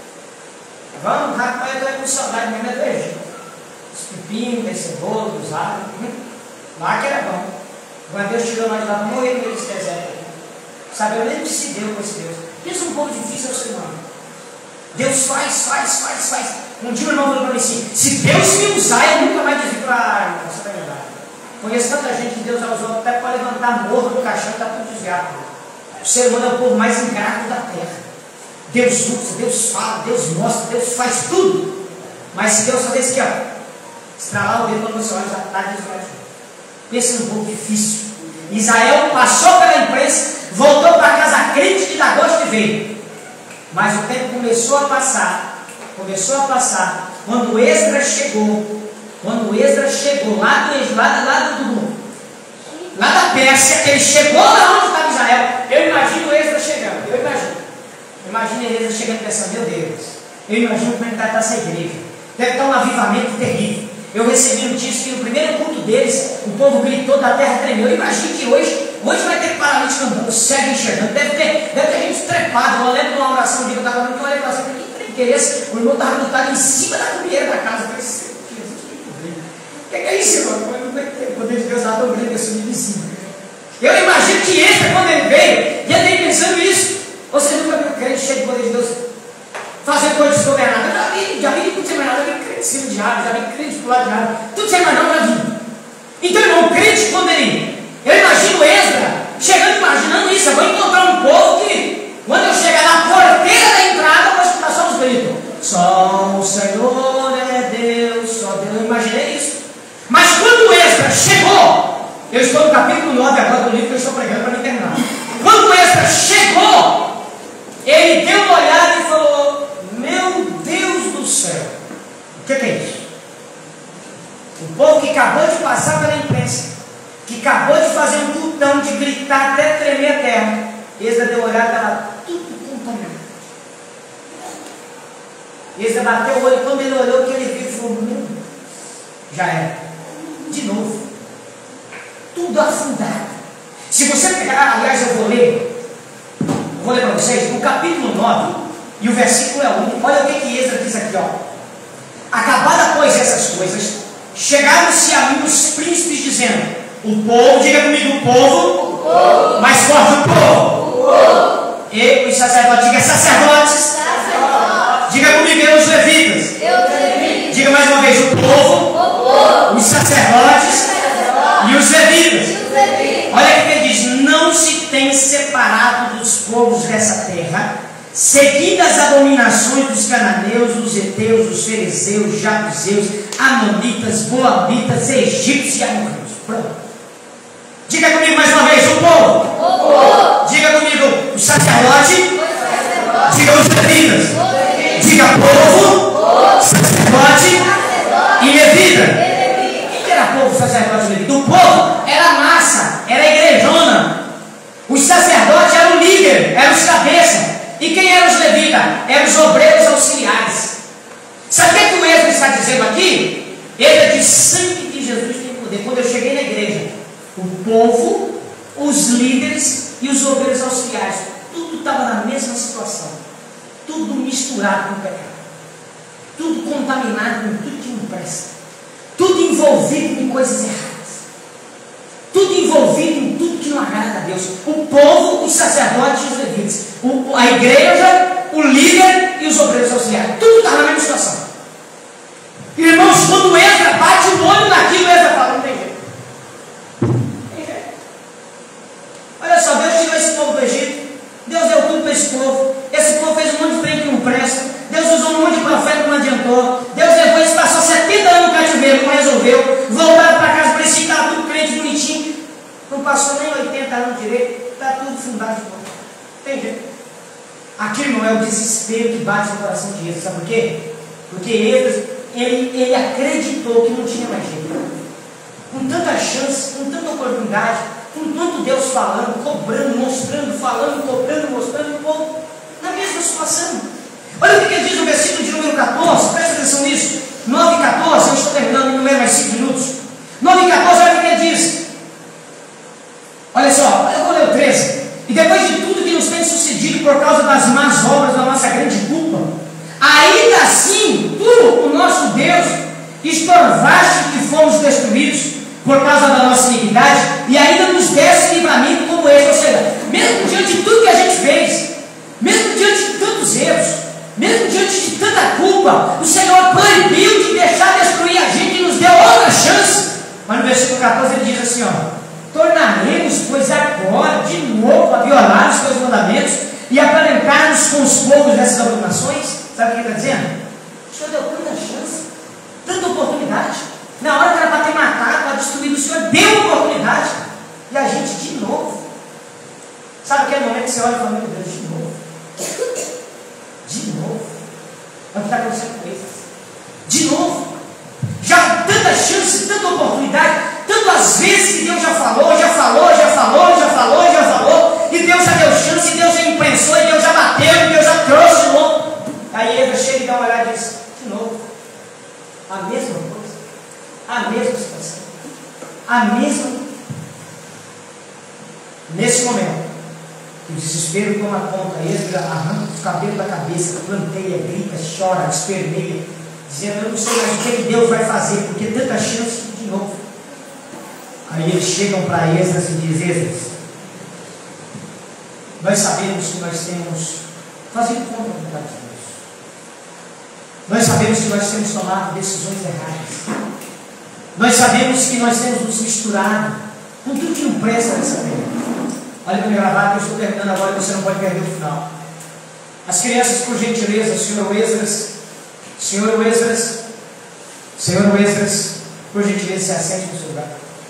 Vamos, rapaz, eu estou com saudade mesmo do Egito. Os pepinos, esse cebola, os alhos. Lá que era bom. Agora Deus tirou nós lá para morrer com esse deserto. Sabe, eu nem que se deu com esse Deus. Isso é um pouco difícil ao ser humano. Deus faz, faz, faz, faz. Um dia o irmão falou para mim assim, se Deus me usar, eu nunca mais desvio para a arma. Você está verdade. Conheço tanta gente que Deus já usou até para levantar morto do caixão e está tudo desviado. O ser humano é o povo mais ingrato da terra. Deus usa, Deus fala, Deus mostra, Deus faz tudo. Mas se Deus fazer isso aqui, ó, estralar o dedo quando você olha, já está desviado. Pensa num povo difícil. Israel passou pela imprensa, voltou para casa crente de dar gosto de ver. Mas o tempo começou a passar, começou a passar, quando Esdras chegou, quando Esdras chegou lá do lá, lá do lá da Pérsia, ele chegou lá onde estava Israel. Eu imagino Esdras chegando, eu imagino. Imagina Esdras chegando pensando, meu Deus, eu imagino como é que está essa igreja. Deve estar um avivamento terrível. Eu recebi notícia que no primeiro culto deles, o povo gritou, da terra tremeu. Eu imagino que hoje, hoje vai ter paralítico andando, cego enxergando, deve ter, deve ter gente trepado. Eu lembro de uma oração que eu estava falando, que eu olhei para você, que interesse, o irmão estava lutado em cima da comida da casa. Eu falei, Jesus, o que é isso, irmão? O poder de Deus lá tão grande, eu subi em cima. Eu imagino que esse, quando ele veio, e ele veio pensando isso. Você nunca viu um crente cheio de poder de Deus fazer coisas desgovernadas? Eu já vi, já vi tudo sem mais nada, já vi crente em cima de árvore, já vi crente pular de árvore, tudo sem mais nada, já vi. Então, irmão, o crente, quando ele, eu imagino Esdras chegando, imaginando isso, eu vou encontrar um povo que, quando eu chegar na porteira da entrada, eu vou escutar só os gritos. Só o Senhor é Deus, só Deus. Eu imaginei isso. Mas quando Esdras chegou, eu estou no capítulo nove agora do livro que eu estou pregando para me terminar. Quando Esdras chegou, ele deu uma olhada e falou, meu Deus do céu, o que, que é isso? O povo que acabou de passar pela imprensa, que acabou de fazer um cultão, de gritar até tremer a terra, Esdras deu uma olhada e estava tudo contaminado. Esdras bateu o olho, quando ele olhou, que ele viu e falou, meu Deus, já era, de novo, tudo afundado. Se você pegar, aliás eu vou ler, vou ler para vocês, no capítulo nove, E o versículo é o único. Olha o que que Esdras diz aqui, ó. Acabada, pois, essas coisas, chegaram-se a mim os príncipes dizendo: o povo, diga comigo, o povo, O povo. mais forte, o povo. O povo. E os sacerdotes, diga sacerdotes. Sacerdote. Diga comigo, e os levitas. Eu servi. Diga mais uma vez, o povo, O povo. os sacerdotes Sacerdote. e os levitas. Eu servi. Olha o que ele diz: não se tem separado dos povos dessa terra, seguindo as abominações dos cananeus, dos heteus, dos fariseus, jabuseus, amonitas, moabitas, egípcios e amorreus. Pronto. Diga comigo mais uma vez, o povo. O povo. Diga comigo, o sacerdote. O sacerdote. Diga os levitas. O levita. Diga povo, Povo. sacerdote Sacerdote. e levita. E levita. Quem que era povo, sacerdote e levita? O povo era a massa, era a igrejona. Os sacerdotes eram o líder, eram os cabeças. E quem eram os levitas? Eram os obreiros auxiliares. Sabe o que, que o Esdras está dizendo aqui? Ele diz: sangue de Jesus tem poder. Quando eu cheguei na igreja, o povo, os líderes e os obreiros auxiliares, tudo estava na mesma situação. Tudo misturado com o pecado. Tudo contaminado com tudo que não presta. Tudo envolvido em coisas erradas. Tudo envolvido em tudo que não agrada a Deus. O povo, os sacerdotes e os levitas. O, a igreja, o líder e os obreiros auxiliares. Tudo está na mesma situação. Irmãos, quando entra, bate o olho naquilo, entra e fala: não tem jeito. Tem jeito. Olha só, Deus tirou esse povo do Egito. Deus deu tudo para esse povo. Esse povo fez um monte de trem que não presta. Deus usou um monte de profeta que não adiantou. Deus levou eles, passou setenta anos no cativeiro, não resolveu. Voltaram para casa, parecia que estava tudo crente bonitinho. Não passou nem oitenta anos direito. Está tudo fundado de novo. Tem jeito. Aqui, irmão, é o desespero que bate no coração de Esdras. Sabe por quê? Porque Esdras, ele, ele acreditou que não tinha mais jeito. Com tanta chance, com tanta oportunidade, com tanto Deus falando, cobrando, mostrando, falando, cobrando, mostrando, o povo na mesma situação. Olha o que ele diz no versículo de número quatorze, presta atenção nisso. nove e quatorze, eu estou terminando em número mais cinco minutos. nove e quatorze, olha o que ele diz. Olha só, eu vou ler o treze. E depois de tudo que nos tem sucedido por causa das más obras da nossa grande culpa, ainda assim, tu, o nosso Deus, estorvaste que fomos destruídos por causa da nossa iniquidade, e ainda nos deste livramento como este. Ou seja, mesmo diante de tudo que a gente fez, mesmo diante de tantos erros, mesmo diante de tanta culpa, o Senhor proibiu de deixar destruir a gente e nos deu outra chance. Mas no versículo quatorze ele diz assim, ó: tornaremos, pois agora, de novo, a violar os teus mandamentos e a aparentar-nos com os povos dessas abominações? Sabe o que ele está dizendo? O Senhor deu tanta chance, tanta oportunidade. Na hora que era para ter matado, para destruir, o Senhor deu oportunidade. E a gente de novo. Sabe aquele momento que você olha e fala: meu Deus, de novo. De novo. É o que está acontecendo com eles. De novo. Já tanta chance, tanta oportunidade, tantas vezes que Deus já falou, já falou, já falou, já falou, já falou, e Deus já deu chance, e Deus já imprensou, e Deus já bateu, e Deus já trouxe de novo. Aí Eva chega e dá uma olhada e diz: de novo. A mesma coisa. A mesma situação. A mesma. Nesse momento, que o desespero toma conta, Esdras arranca os cabelos da cabeça, planteia, grita, chora, esperneia, dizendo: eu não sei mais o que Deus vai fazer, porque tanta chance de novo. Aí eles chegam para Esdras e dizem: Esdras, nós sabemos que nós temos fazido contra a vontade de Deus. Nós sabemos que nós temos tomado decisões erradas. Nós sabemos que nós temos nos misturado com tudo que não presta nessa terra. Olha para o gravado, eu estou terminando agora e você não pode perder o final. As crianças, por gentileza, senhor Esdras, senhor Esdras, senhor Esdras, por gentileza, se assente no seu lugar.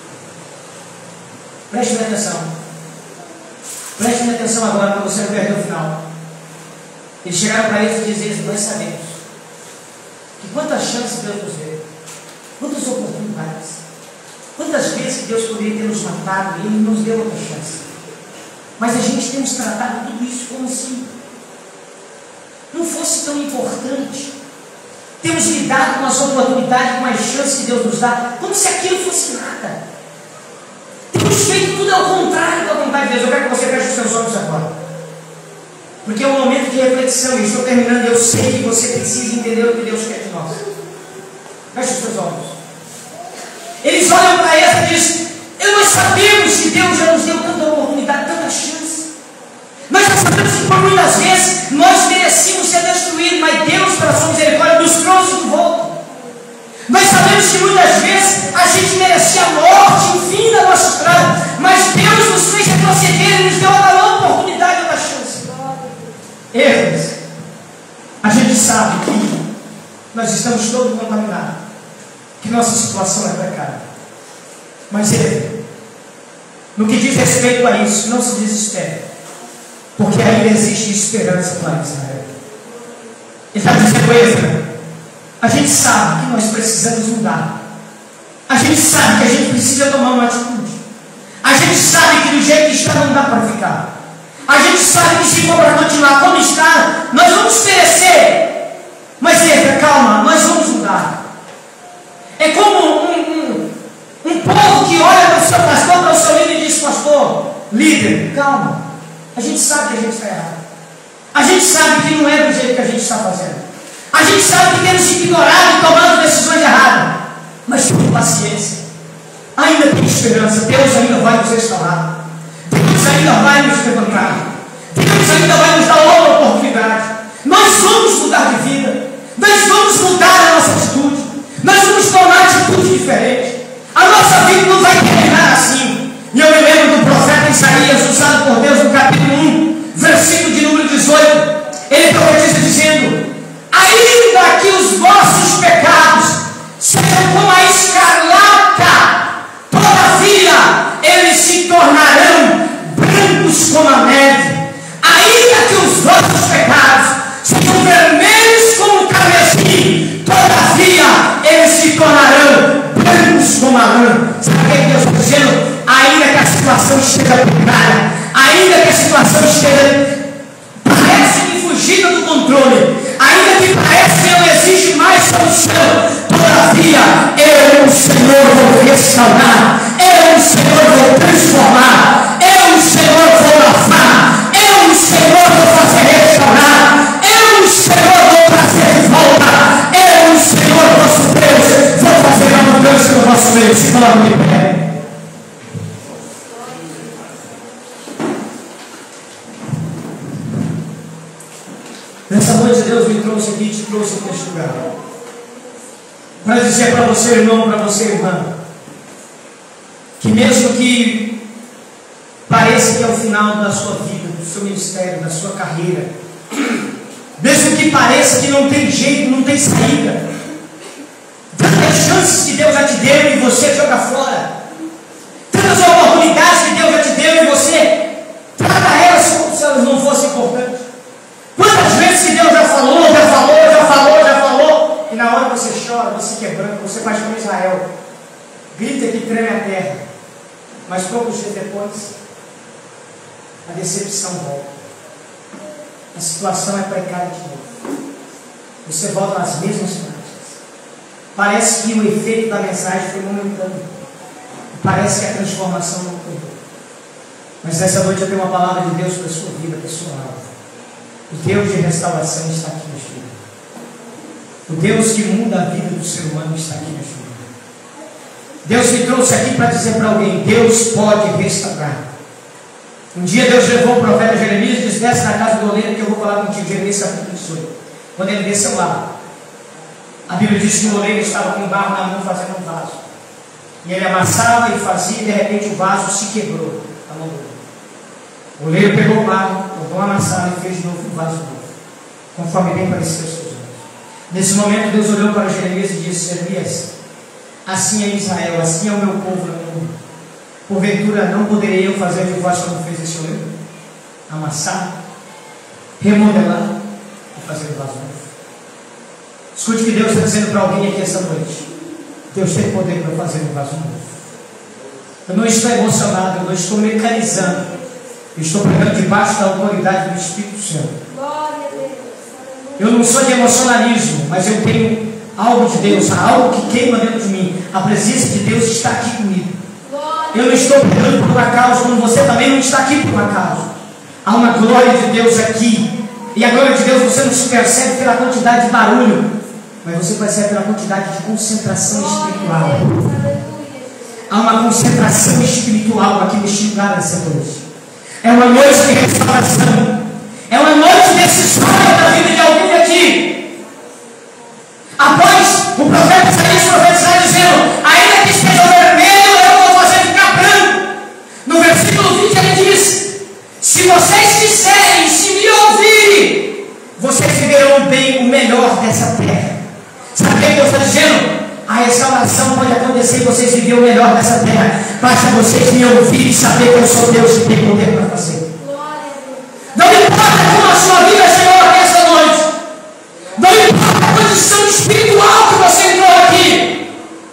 Preste atenção. Preste atenção agora para você não perder o final. Eles chegaram para eles e diziam: nós sabemos que quantas chances Deus nos deu, quantas oportunidades, quantas vezes que Deus poderia ter nos matado e Ele nos deu outra chance. Mas a gente temos tratado tudo isso como se não fosse tão importante. Temos lidado com as oportunidades, com as chances que Deus nos dá, como se aquilo fosse nada. Temos feito tudo ao contrário da vontade de Deus. Eu quero que você feche os seus olhos agora, porque é o momento que reflexão, e estou terminando, eu sei que você precisa entender o que Deus quer de nós. Feche os seus olhos. Eles olham para ela e dizem: nós sabemos que Deus já nos deu tanta oportunidade, tanta chance. Nós já sabemos que por muitas vezes nós merecíamos ser destruídos, mas Deus, pela sua misericórdia, nos trouxe de volta. Nós sabemos que muitas vezes a gente merecia a morte, o fim da nossa estrada, mas Deus nos fez retroceder e nos deu a oportunidade e a chance. Erros. A gente sabe que nós estamos todos contaminados, que nossa situação é precária. Mas ele, no que diz respeito a isso, não se desespere, porque ainda existe esperança para Israel. Ele está dizendo: Ezra, a gente sabe que nós precisamos mudar. A gente sabe que a gente precisa tomar uma atitude. A gente sabe que do jeito que está não dá para ficar. A gente sabe que se for para continuar como está, nós vamos perecer. Mas Ezra, calma, nós vamos mudar. É como um, um, um povo que olha para o seu pastor, para o seu líder e diz: pastor, líder, calma. A gente sabe que a gente está errado. A gente sabe que não é do jeito que a gente está fazendo. A gente sabe que temos ignorado e tomado decisões erradas. Mas tenha paciência. Ainda tem esperança. Deus ainda vai nos restaurar. Deus ainda vai nos levantar. Deus ainda vai nos dar outra oportunidade. Nós vamos mudar de vida. Nós vamos mudar a nossa atitude. Nós vamos tomar atitude diferente. A nossa vida não vai terminar assim. E eu me lembro do profeta Isaías, usado por Deus no capítulo um, versículo de número dezoito. Ele profetiza dizendo: ainda que os vossos pecados sejam como a escarlata, todavia eles se tornarão brancos como a neve. Ainda que os vossos pecados sejam vermelhos como o carmesim, todavia eles se tornarão brancos como a lã. Sabe o que Deus está dizendo? Ainda que a situação esteja precária, ainda que a situação esteja parece que fugida do controle, ainda que parece que não existe mais solução, todavia eu, o Senhor, vou restaurar, eu, o Senhor, vou transformar, eu, o Senhor, vou lavar, eu, o Senhor, vou fazer restaurar, eu, o Senhor, vou trazer de volta, eu, o Senhor, nosso Deus, vou fazer a mudança no nosso meio. Se coloque de pé. Nessa noite Deus me trouxe aqui e te trouxe aqui neste lugar para dizer para você, irmão, para você, irmã, que mesmo que pareça que é o final da sua vida, do seu ministério, da sua carreira, mesmo que pareça que não tem jeito, não tem saída, tantas chances que Deus já te deu e você joga fora, tantas oportunidades que Deus já te deu e você trata elas como se elas não fossem importantes. Quantas vezes que Deus já falou, já falou, já falou, já falou, e na hora você chora, você quebranta, você faz como Israel, grita que treme a terra, mas poucos dias depois, a decepção volta, a situação é precária de novo, você volta às mesmas práticas, parece que o efeito da mensagem foi momentâneo, parece que a transformação não ocorreu, mas nessa noite eu tenho uma palavra de Deus para a sua vida, para a sua alma. O Deus de restauração está aqui neste lugar. O Deus que muda a vida do ser humano está aqui neste lugar. Deus me trouxe aqui para dizer para alguém: Deus pode restaurar. Um dia Deus levou o profeta Jeremias e disse: desce na casa do oleiro que eu vou falar contigo. Jeremias capítulo dezoito. Quando ele desceu lá, a Bíblia diz que o oleiro estava com barro na mão fazendo um vaso. E ele amassava e fazia, e de repente o vaso se quebrou. A mão dele. O oleiro pegou o barro, tomou a amassada e fez de novo um vaso novo, conforme bem parecia aos seus olhos. Nesse momento Deus olhou para Jeremias e disse: Jeremias, assim é Israel, assim é o meu povo no mundo. Porventura não poderei eu fazer de vós como fez esse oleiro? Amassar, remodelar e fazer um vaso novo. Escute o que Deus está dizendo para alguém aqui essa noite. Deus tem poder para fazer um vaso novo. Eu não estou emocionado, eu não estou mecanizando. Eu estou pregando debaixo da autoridade do Espírito Santo. Eu não sou de emocionalismo, mas eu tenho algo de Deus, algo que queima dentro de mim. A presença de Deus está aqui comigo. Eu não estou pregando por uma causa, como você também não está aqui por uma causa. Há uma glória de Deus aqui. E a glória de Deus você não se percebe pela quantidade de barulho, mas você percebe pela quantidade de concentração espiritual. Há uma concentração espiritual aqui neste lugar nessa noite. É uma noite de restauração. É uma noite decisória da vida de alguém aqui. Após o profeta Isaías profetizar dizendo: ainda que esteja vermelho, eu vou fazer ficar branco. No versículo vinte ele diz: se vocês quiserem, se me ouvirem, vocês viverão bem o melhor dessa terra. Sabe o que Deus está dizendo? A restauração pode acontecer e vocês viverem o melhor dessa terra. Basta vocês me ouvirem e saber que eu sou Deus que tem poder para fazer. Não importa como a sua vida chegou aqui essa noite. Não importa a condição espiritual que você entrou aqui.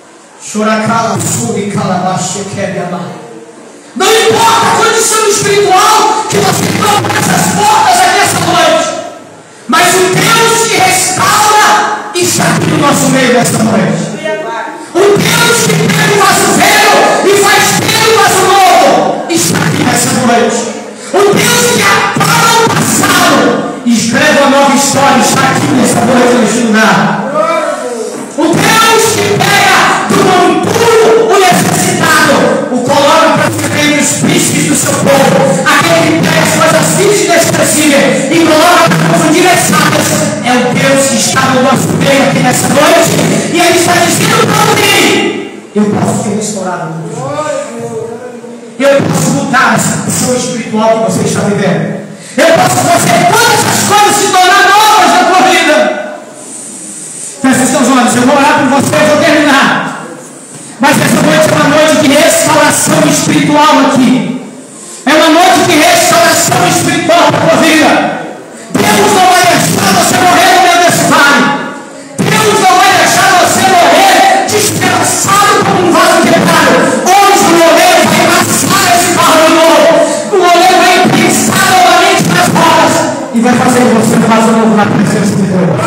Não importa a condição espiritual que você entrou por essas portas aqui essa noite. Mas o Deus que restaura está aqui no nosso meio nesta noite. O Deus que pega o vaso velho e faz dele o vaso novo está aqui nessa noite. O Deus que apaga o passado e escreve uma nova história está aqui nessa noite neste lugar. O Deus que pega do mundo puro o necessitado, o coloca para servir os príncipes do seu povo, aquele que pega as coisas vivas e desprezíveis e coloca para confundir as sábias. É o Deus que está no nosso meio aqui nessa noite e ele está dizendo para mim: eu posso te restaurar o mundo. Eu posso mudar essa condição espiritual que você está vivendo. Eu posso fazer todas as coisas se tornar novas na tua vida. Feche os teus olhos, eu vou orar por você, eu vou terminar. Mas essa noite é uma noite de restauração espiritual aqui. É uma noite de restauração espiritual para a tua vida. Deus não vai deixar você morrer no meio desse vale. Deus não vai deixar você morrer despedaçado como um vaso quebrado. Hoje o oleiro vai passar esse barro de novo. O oleiro vai pensar novamente nas rodas e vai fazer você um vaso novo na presença de Deus.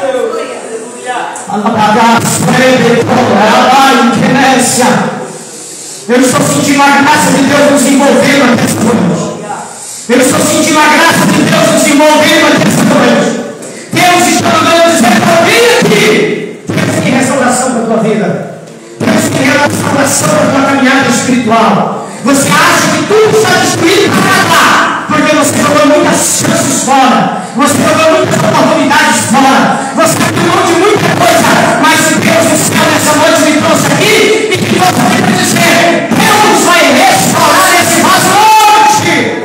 Eu estou sentindo a graça de Deus nos envolvendo aqui esta noite. Eu estou sentindo a graça de Deus nos envolvendo aqui esta noite. Deus está mandando dizer para mim aqui: Deus tem restauração para a tua vida. Deus tem restauração para a tua caminhada espiritual. Você acha que tudo está destruído para cá, porque você jogou muitas chances fora, você jogou muitas oportunidades fora, você abriu mão de muita coisa, mas Deus do céu nessa noite me trouxe aqui e que você tem que dizer: Deus vai restaurar esse vaso hoje.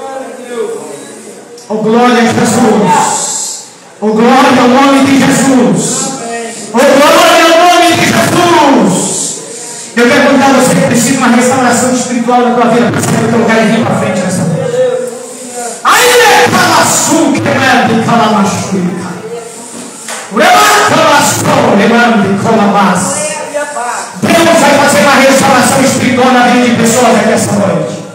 Oh, glória a Jesus. Oh, glória ao nome de Jesus. Oh, glória ao nome de Jesus. Eu quero contar a você que precisa de uma restauração espiritual na tua vida. Você vai colocar ele aqui para frente nessa noite. Aí, Calassu, Quemando, Calamachuica. Deus vai fazer uma restauração espiritual na vida de pessoas aqui essa noite.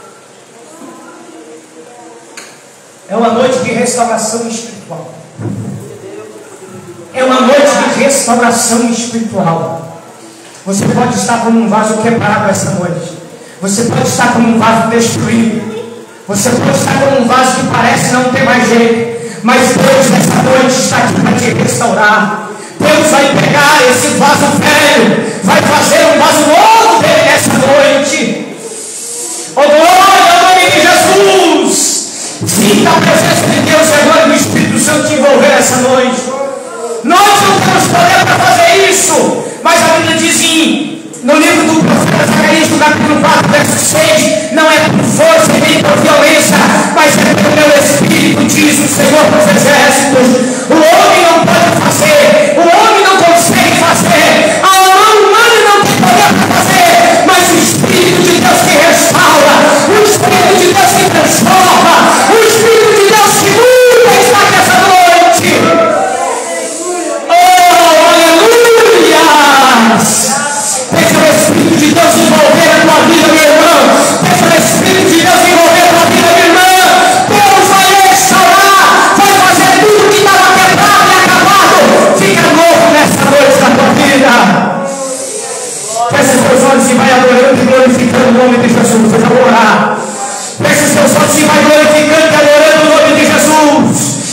É uma noite de restauração espiritual. É uma noite de restauração espiritual. Você pode estar como um vaso quebrado essa noite. Você pode estar como um vaso destruído. Você pode estar como um vaso que parece não ter mais jeito. Mas Deus nessa noite está aqui para te restaurar. Deus vai pegar esse vaso velho, vai fazer um vaso novo dele nessa noite. Oh, glória ao nome de Jesus. Sinta a presença de Deus e a glória do Espírito Santo te envolver essa noite. Nós não temos poder para fazer isso, mas a Bíblia diz em, no livro do profeta Zacarias, no capítulo quatro, verso seis: não é por força e nem por violência, mas é pelo meu Espírito, diz o Senhor dos Exércitos. O homem não pode fazer, o homem não consegue fazer, a mão humana não tem poder para fazer, mas o Espírito de Deus que restaura, o Espírito de Deus que transforma, o Espírito de Deus que muda está aqui essa noite. Deixa o Espírito de Deus envolver a tua vida, meu irmão. Deixa o Espírito de Deus envolver a tua vida, minha irmã. Deus vai restaurar, vai fazer tudo que estava quebrado e acabado. Fica novo nessa noite da tua vida. Feche os teus olhos e vai adorando e glorificando o nome de Jesus. Eu vou orar. Feche os teus olhos e vai glorificando e adorando o nome de Jesus.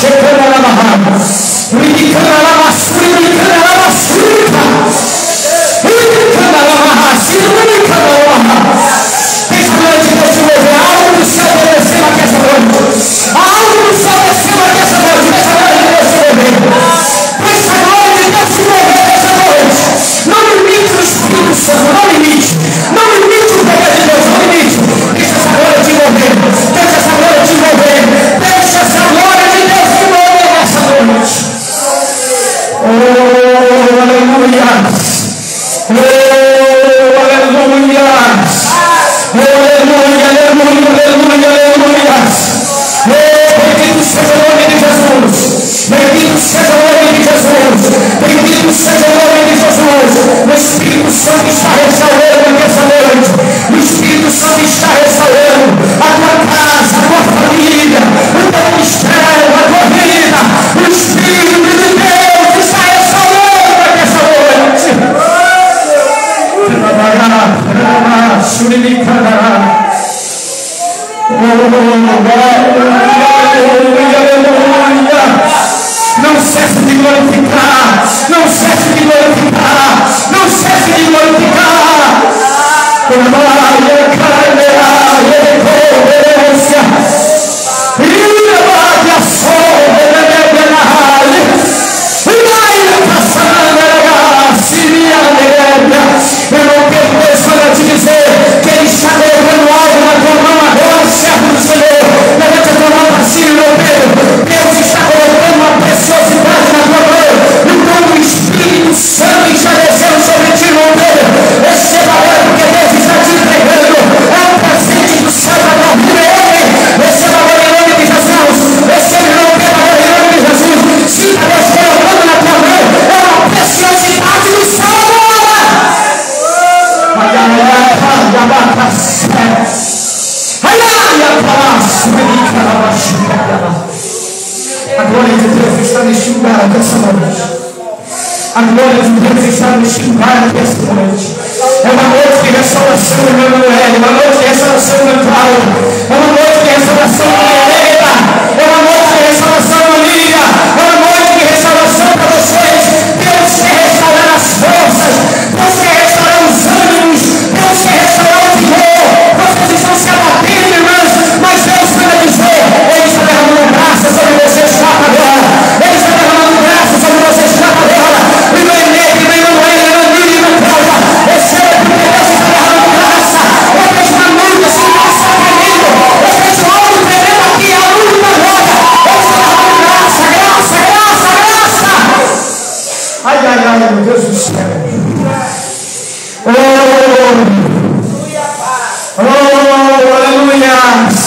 Não cesse de glorificar, não cesse de glorificar, não cesse de glorificar. Eu não tenho Deus para te dizer que Ele está levando algo na tua mão agora, servo do Senhor. Levante a tua mão para cima, meu Pedro. Deus está colocando uma preciosidade na tua mão. Então o Espírito Santo está descendo sobre ti, meu Pedro. Receba agora, porque Deus está te entregando. É um presente do céu para a tua vida. Receba agora em nome de Jesus. Receba meu Pedro agora em nome de Jesus. Sinta Deus colocando na tua mão. É uma preciosidade do céu agora. A glória de Deus está neste lugar dessa noite. A glória de Deus está neste lugar dessa noite. É uma noite de restauração em Emanuel, é uma noite de restauração em Cláudio, é uma noite de restauração em Helena, é uma noite de restauração em Olívia, é uma noite de restauração para vocês. Deus quer restaurar as forças, Deus quer restaurar os ânimos, Deus quer restaurar o vigor. Vocês estão se abatendo, irmãos, mas Deus vai dizer: Ele está derramando graça sobre vocês agora, Ele está derramando graça sobre vocês agora. E não é negro, nem não é, nem não é, nem não causa. Receba, porque Deus está derramando graça. Eu vejo uma nuvem assim, graça caindo. Eu vejo algo tremendo aqui, a luz da glória. Ele está derramando graça, graça, graça, graça. Ai, ai, ai, meu Deus do céu. Oh, oh, aleluia.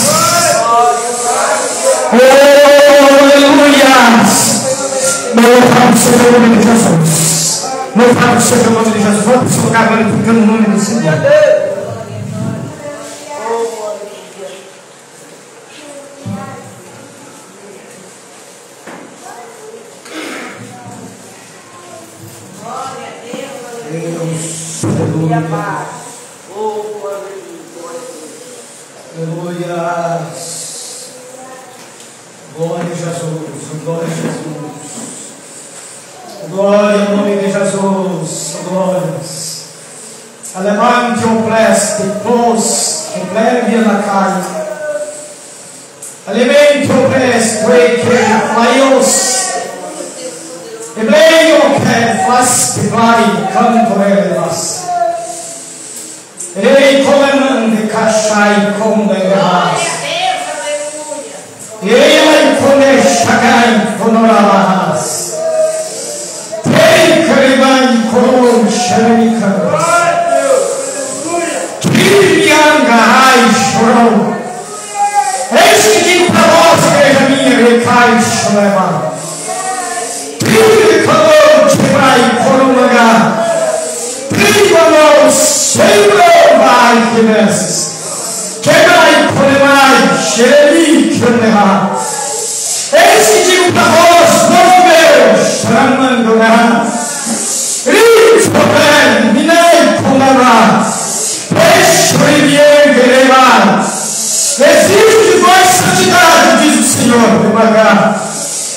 Oh, aleluia. Louvado seja o nome de Jesus. Louvado seja o nome de Jesus. Vamos colocar glorificando o nome do Senhor. Aleluia. Glória a Jesus, glória a Jesus. Glória ao nome de Jesus, glórias. Alemante opreste, pos, emplevia na carne. Alimento opreste, que flaios. Ebleio que flaste vai, canto elas. Ei, coleman de cachai, condenas. Ei, ai, conechagai, conorabas. Ei, caribai, coron, xericas. Kiriangai, chorou. Eis que digo para vós, igreja minha, recai, chorema. Kirikanor, quebrai, corumaga. Kirikanor, Senhor, vai que nesses. Quebrai, colemai, xeremi, quemerá. Eis que digo para vós, povo meu, chamando na. Ritopé, minei, comerá. Peixe, rivier, queremar. Exijo de vós santidade, diz o Senhor, devagar.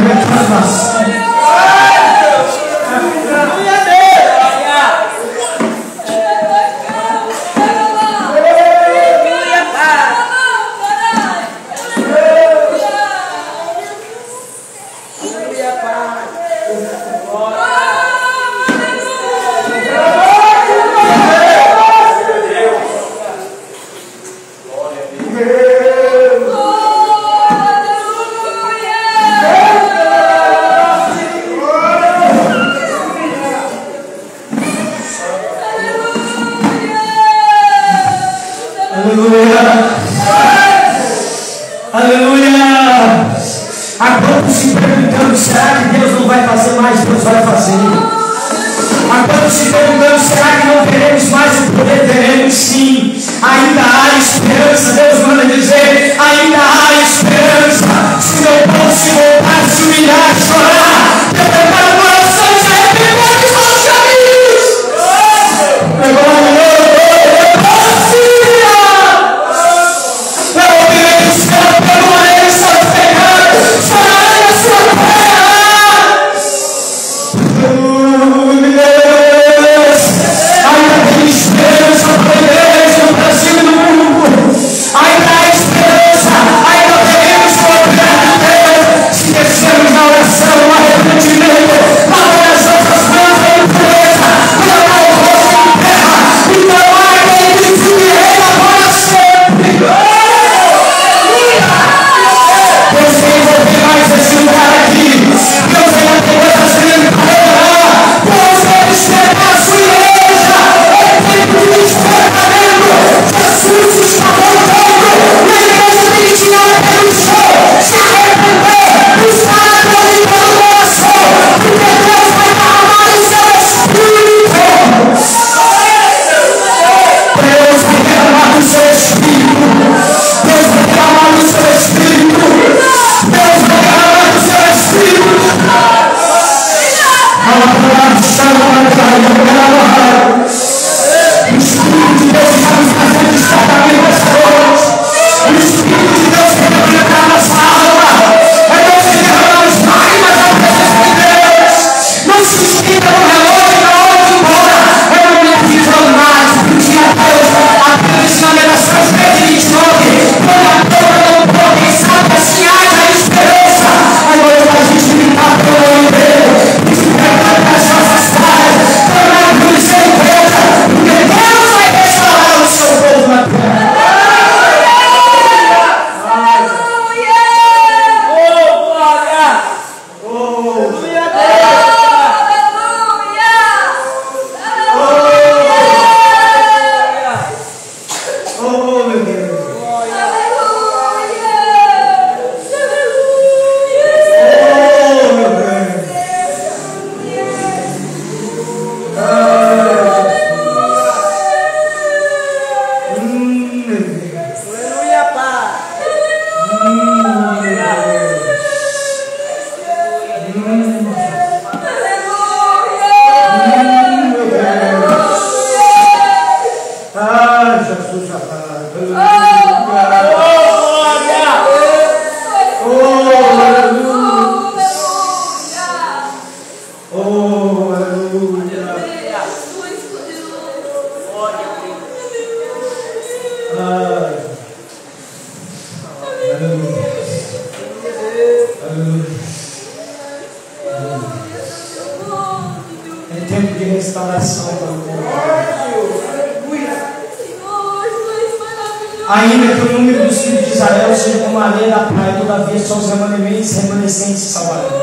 libertando nação. Ainda que o número dos filhos de Israel seja como a areia da praia, todavia só os remanescentes, remanescentes se salvarão.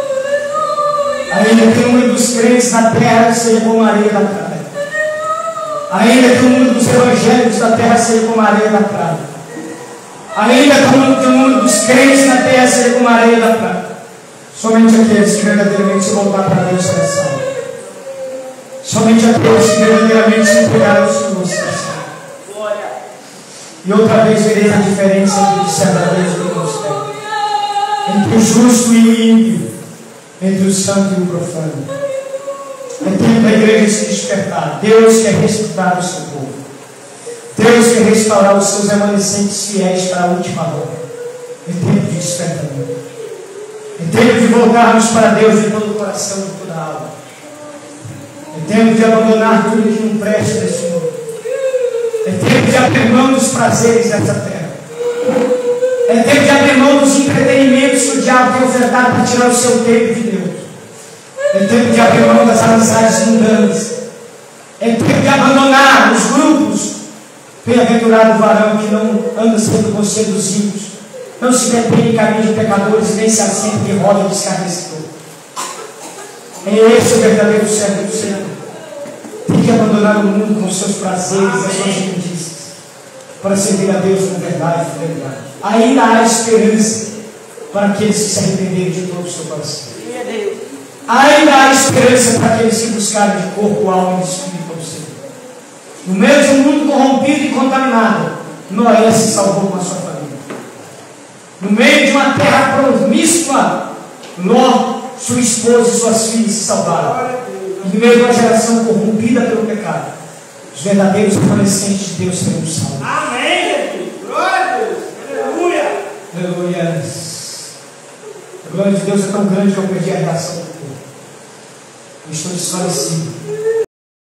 Ainda que o número dos crentes na terra seja como a areia da praia. Ainda que o número dos evangélicos da terra seja como a areia da praia. Ainda que o número dos crentes na terra seja como a areia da praia. Somente aqueles que verdadeiramente se voltar para Deus serão salvos. Somente aqueles que verdadeiramente se entregaram ao Senhor serão salvos. E outra vez vereis a diferença entre o sertanejo e o mosteiro, entre o justo e o ímpio, entre o santo e o profano. É tempo da igreja se despertar. Deus quer ressuscitar o seu povo. Deus quer restaurar os seus remanescentes fiéis para a última hora. É tempo de despertamento. É tempo de voltarmos para Deus de todo o coração e de toda a alma. É tempo de abandonar tudo que não presta neste mundo. É tempo de abrir mão dos prazeres dessa terra. É tempo de abrir mão dos entretenimentos que o diabo tem ofertado para tirar o seu tempo de Deus. É tempo de abrir mão das amizades mundanas. É tempo de abandonar os grupos. Bem-aventurado o varão que não anda sendo com seduzidos, não se detém em caminho de pecadores, nem se assenta em roda de escarnecedor. É esse o verdadeiro servo do Senhor. Tem que abandonar o mundo com seus prazeres e as suas imundícias, para servir a Deus com verdade e fidelidade. Ainda há esperança para aqueles que se arrependerem de todo o seu coração. Ainda há esperança para aqueles que buscarem de corpo, alma e espírito ao Senhor. No meio de um mundo corrompido e contaminado, Noé se salvou com a sua família. No meio de uma terra promíscua, Ló, sua esposa e suas filhas se salvaram. E no meio de uma geração corrompida pelo pecado, os verdadeiros remanescentes de Deus serão salvos. Amém, Jesus. Glória a Deus. Aleluia. Aleluia. A glória de Deus é tão grande que eu perdi a reação do povo. Eu estou desfalecido.